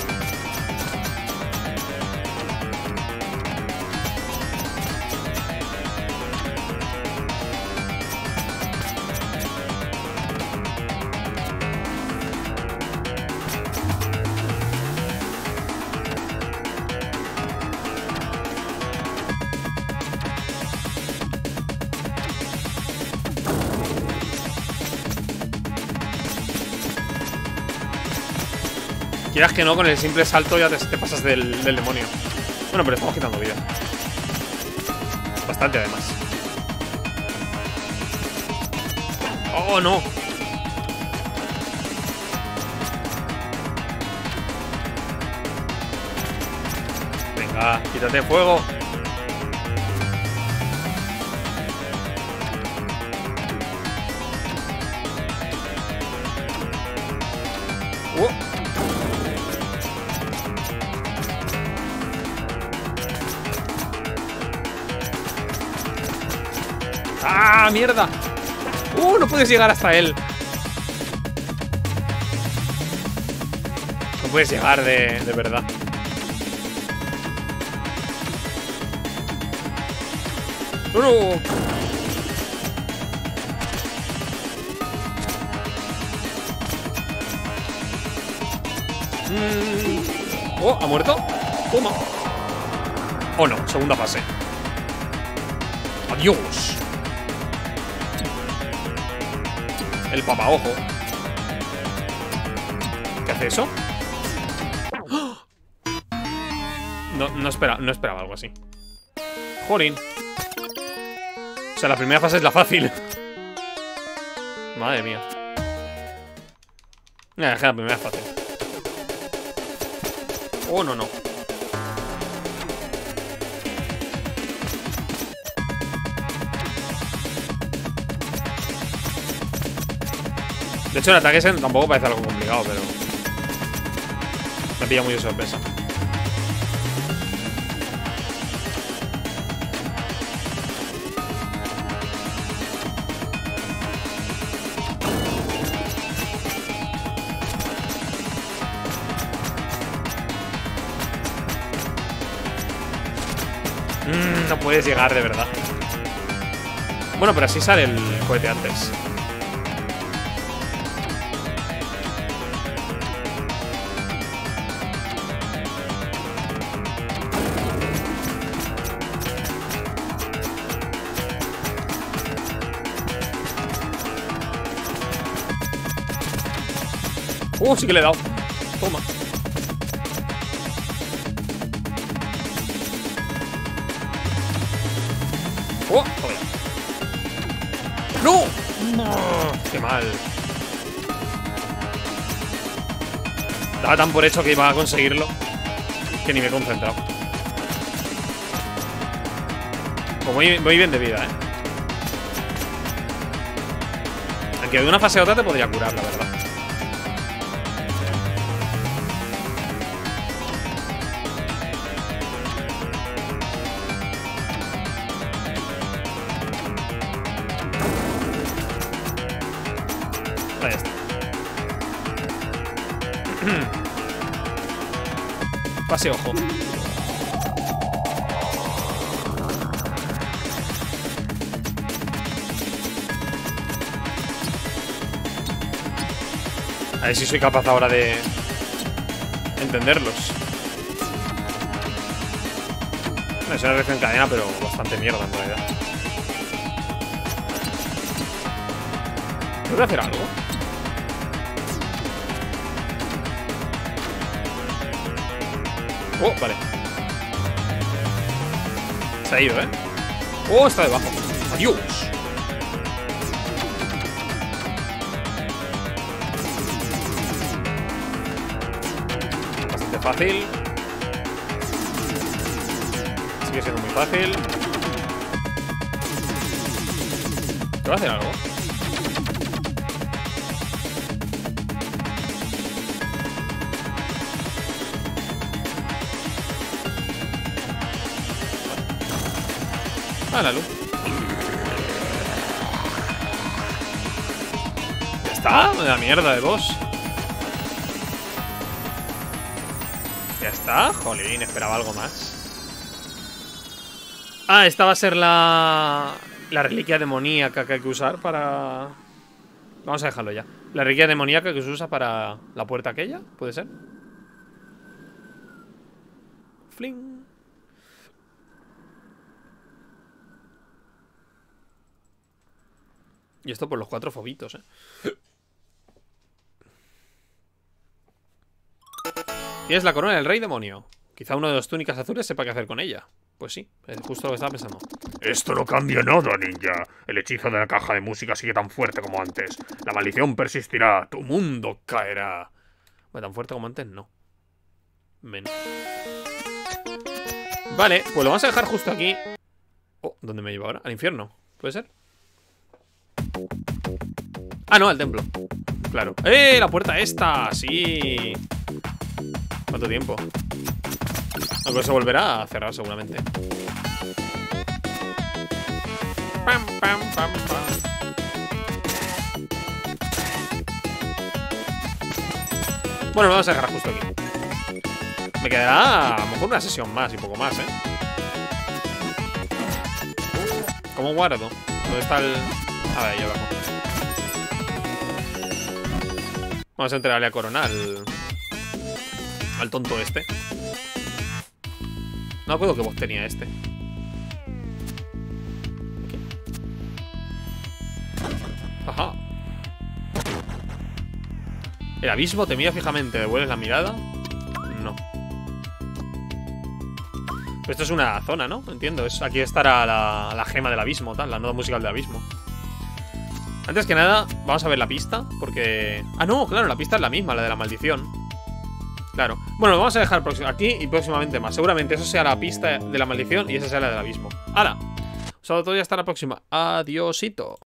S1: Quieras que no, con el simple salto ya te pasas del demonio. Bueno, pero estamos quitando vida. Bastante, además. ¡Oh, no! Venga, quítate fuego. ¡Ah, mierda! No puedes llegar hasta él. No puedes llegar de verdad. ¡No, no! ¿Ha muerto? Toma. Oh, no, segunda fase. Adiós. El papaojo. ¿Qué hace eso? No esperaba algo así. Jolín. O sea, la primera fase es la fácil. Madre mía. La primera es fácil. Oh, no. De hecho, el ataque ese tampoco parece algo complicado, pero me pilla muy de sorpresa. No puedes llegar de verdad. Bueno, pero así sale el cohete antes. Sí que le he dado. Toma. Joder. ¡No! ¡Qué mal! Daba tan por hecho que iba a conseguirlo que ni me he concentrado. Pues voy bien de vida, Aunque de una fase a otra te podría curar, la verdad. Ahí está. Pase ojo. A ver si soy capaz ahora de entenderlos. Es una reacción en cadena, pero bastante mierda en realidad. ¿Puedo hacer algo? Vale. Se ha ido, está debajo. Adiós. Bastante fácil. Sigue siendo muy fácil. ¿Te va a hacer algo? La luz. Ya está, la mierda de boss. está? Jolín, esperaba algo más. Ah, esta va a ser la reliquia demoníaca que hay que usar para... Vamos a dejarlo ya. La reliquia demoníaca que se usa para la puerta aquella, ¿puede ser? Fling. Y esto por los 4 fobitos, Tienes la corona del rey demonio. Quizá uno de los túnicas azules sepa qué hacer con ella. Pues sí, es justo lo que estaba pensando.
S3: Esto no cambia nada, ninja. El hechizo de la caja de música sigue tan fuerte como antes. La maldición persistirá. Tu mundo caerá.
S1: Bueno, tan fuerte como antes, no. Menos. Vale, pues lo vamos a dejar justo aquí. Oh, ¿dónde me lleva ahora? Al infierno, ¿puede ser? Ah, no, al templo. Claro. La puerta esta, sí. ¿Cuánto tiempo? Aunque se volverá a cerrar seguramente. Pam, pam, pam, pam. Bueno, lo vamos a dejar justo aquí. Me quedará a lo mejor una sesión más y poco más, ¿Cómo guardo? ¿Dónde está el...? A ver, ahí abajo. Vamos a entregarle a Corona al tonto este. No me acuerdo qué voz tenía este. Ajá. El abismo te mira fijamente. ¿Devuelves la mirada? No. Pero esto es una zona, ¿no? Entiendo. Aquí estará la gema del abismo, tal. La nota musical del abismo. Antes que nada, vamos a ver la pista. Porque... Ah, no, claro, la pista es la misma, la de la maldición. Claro. Bueno, lo vamos a dejar aquí y próximamente más. Seguramente eso sea la pista de la maldición y esa sea la del abismo. ¡Hala! Solo todo y hasta la próxima. Adiósito.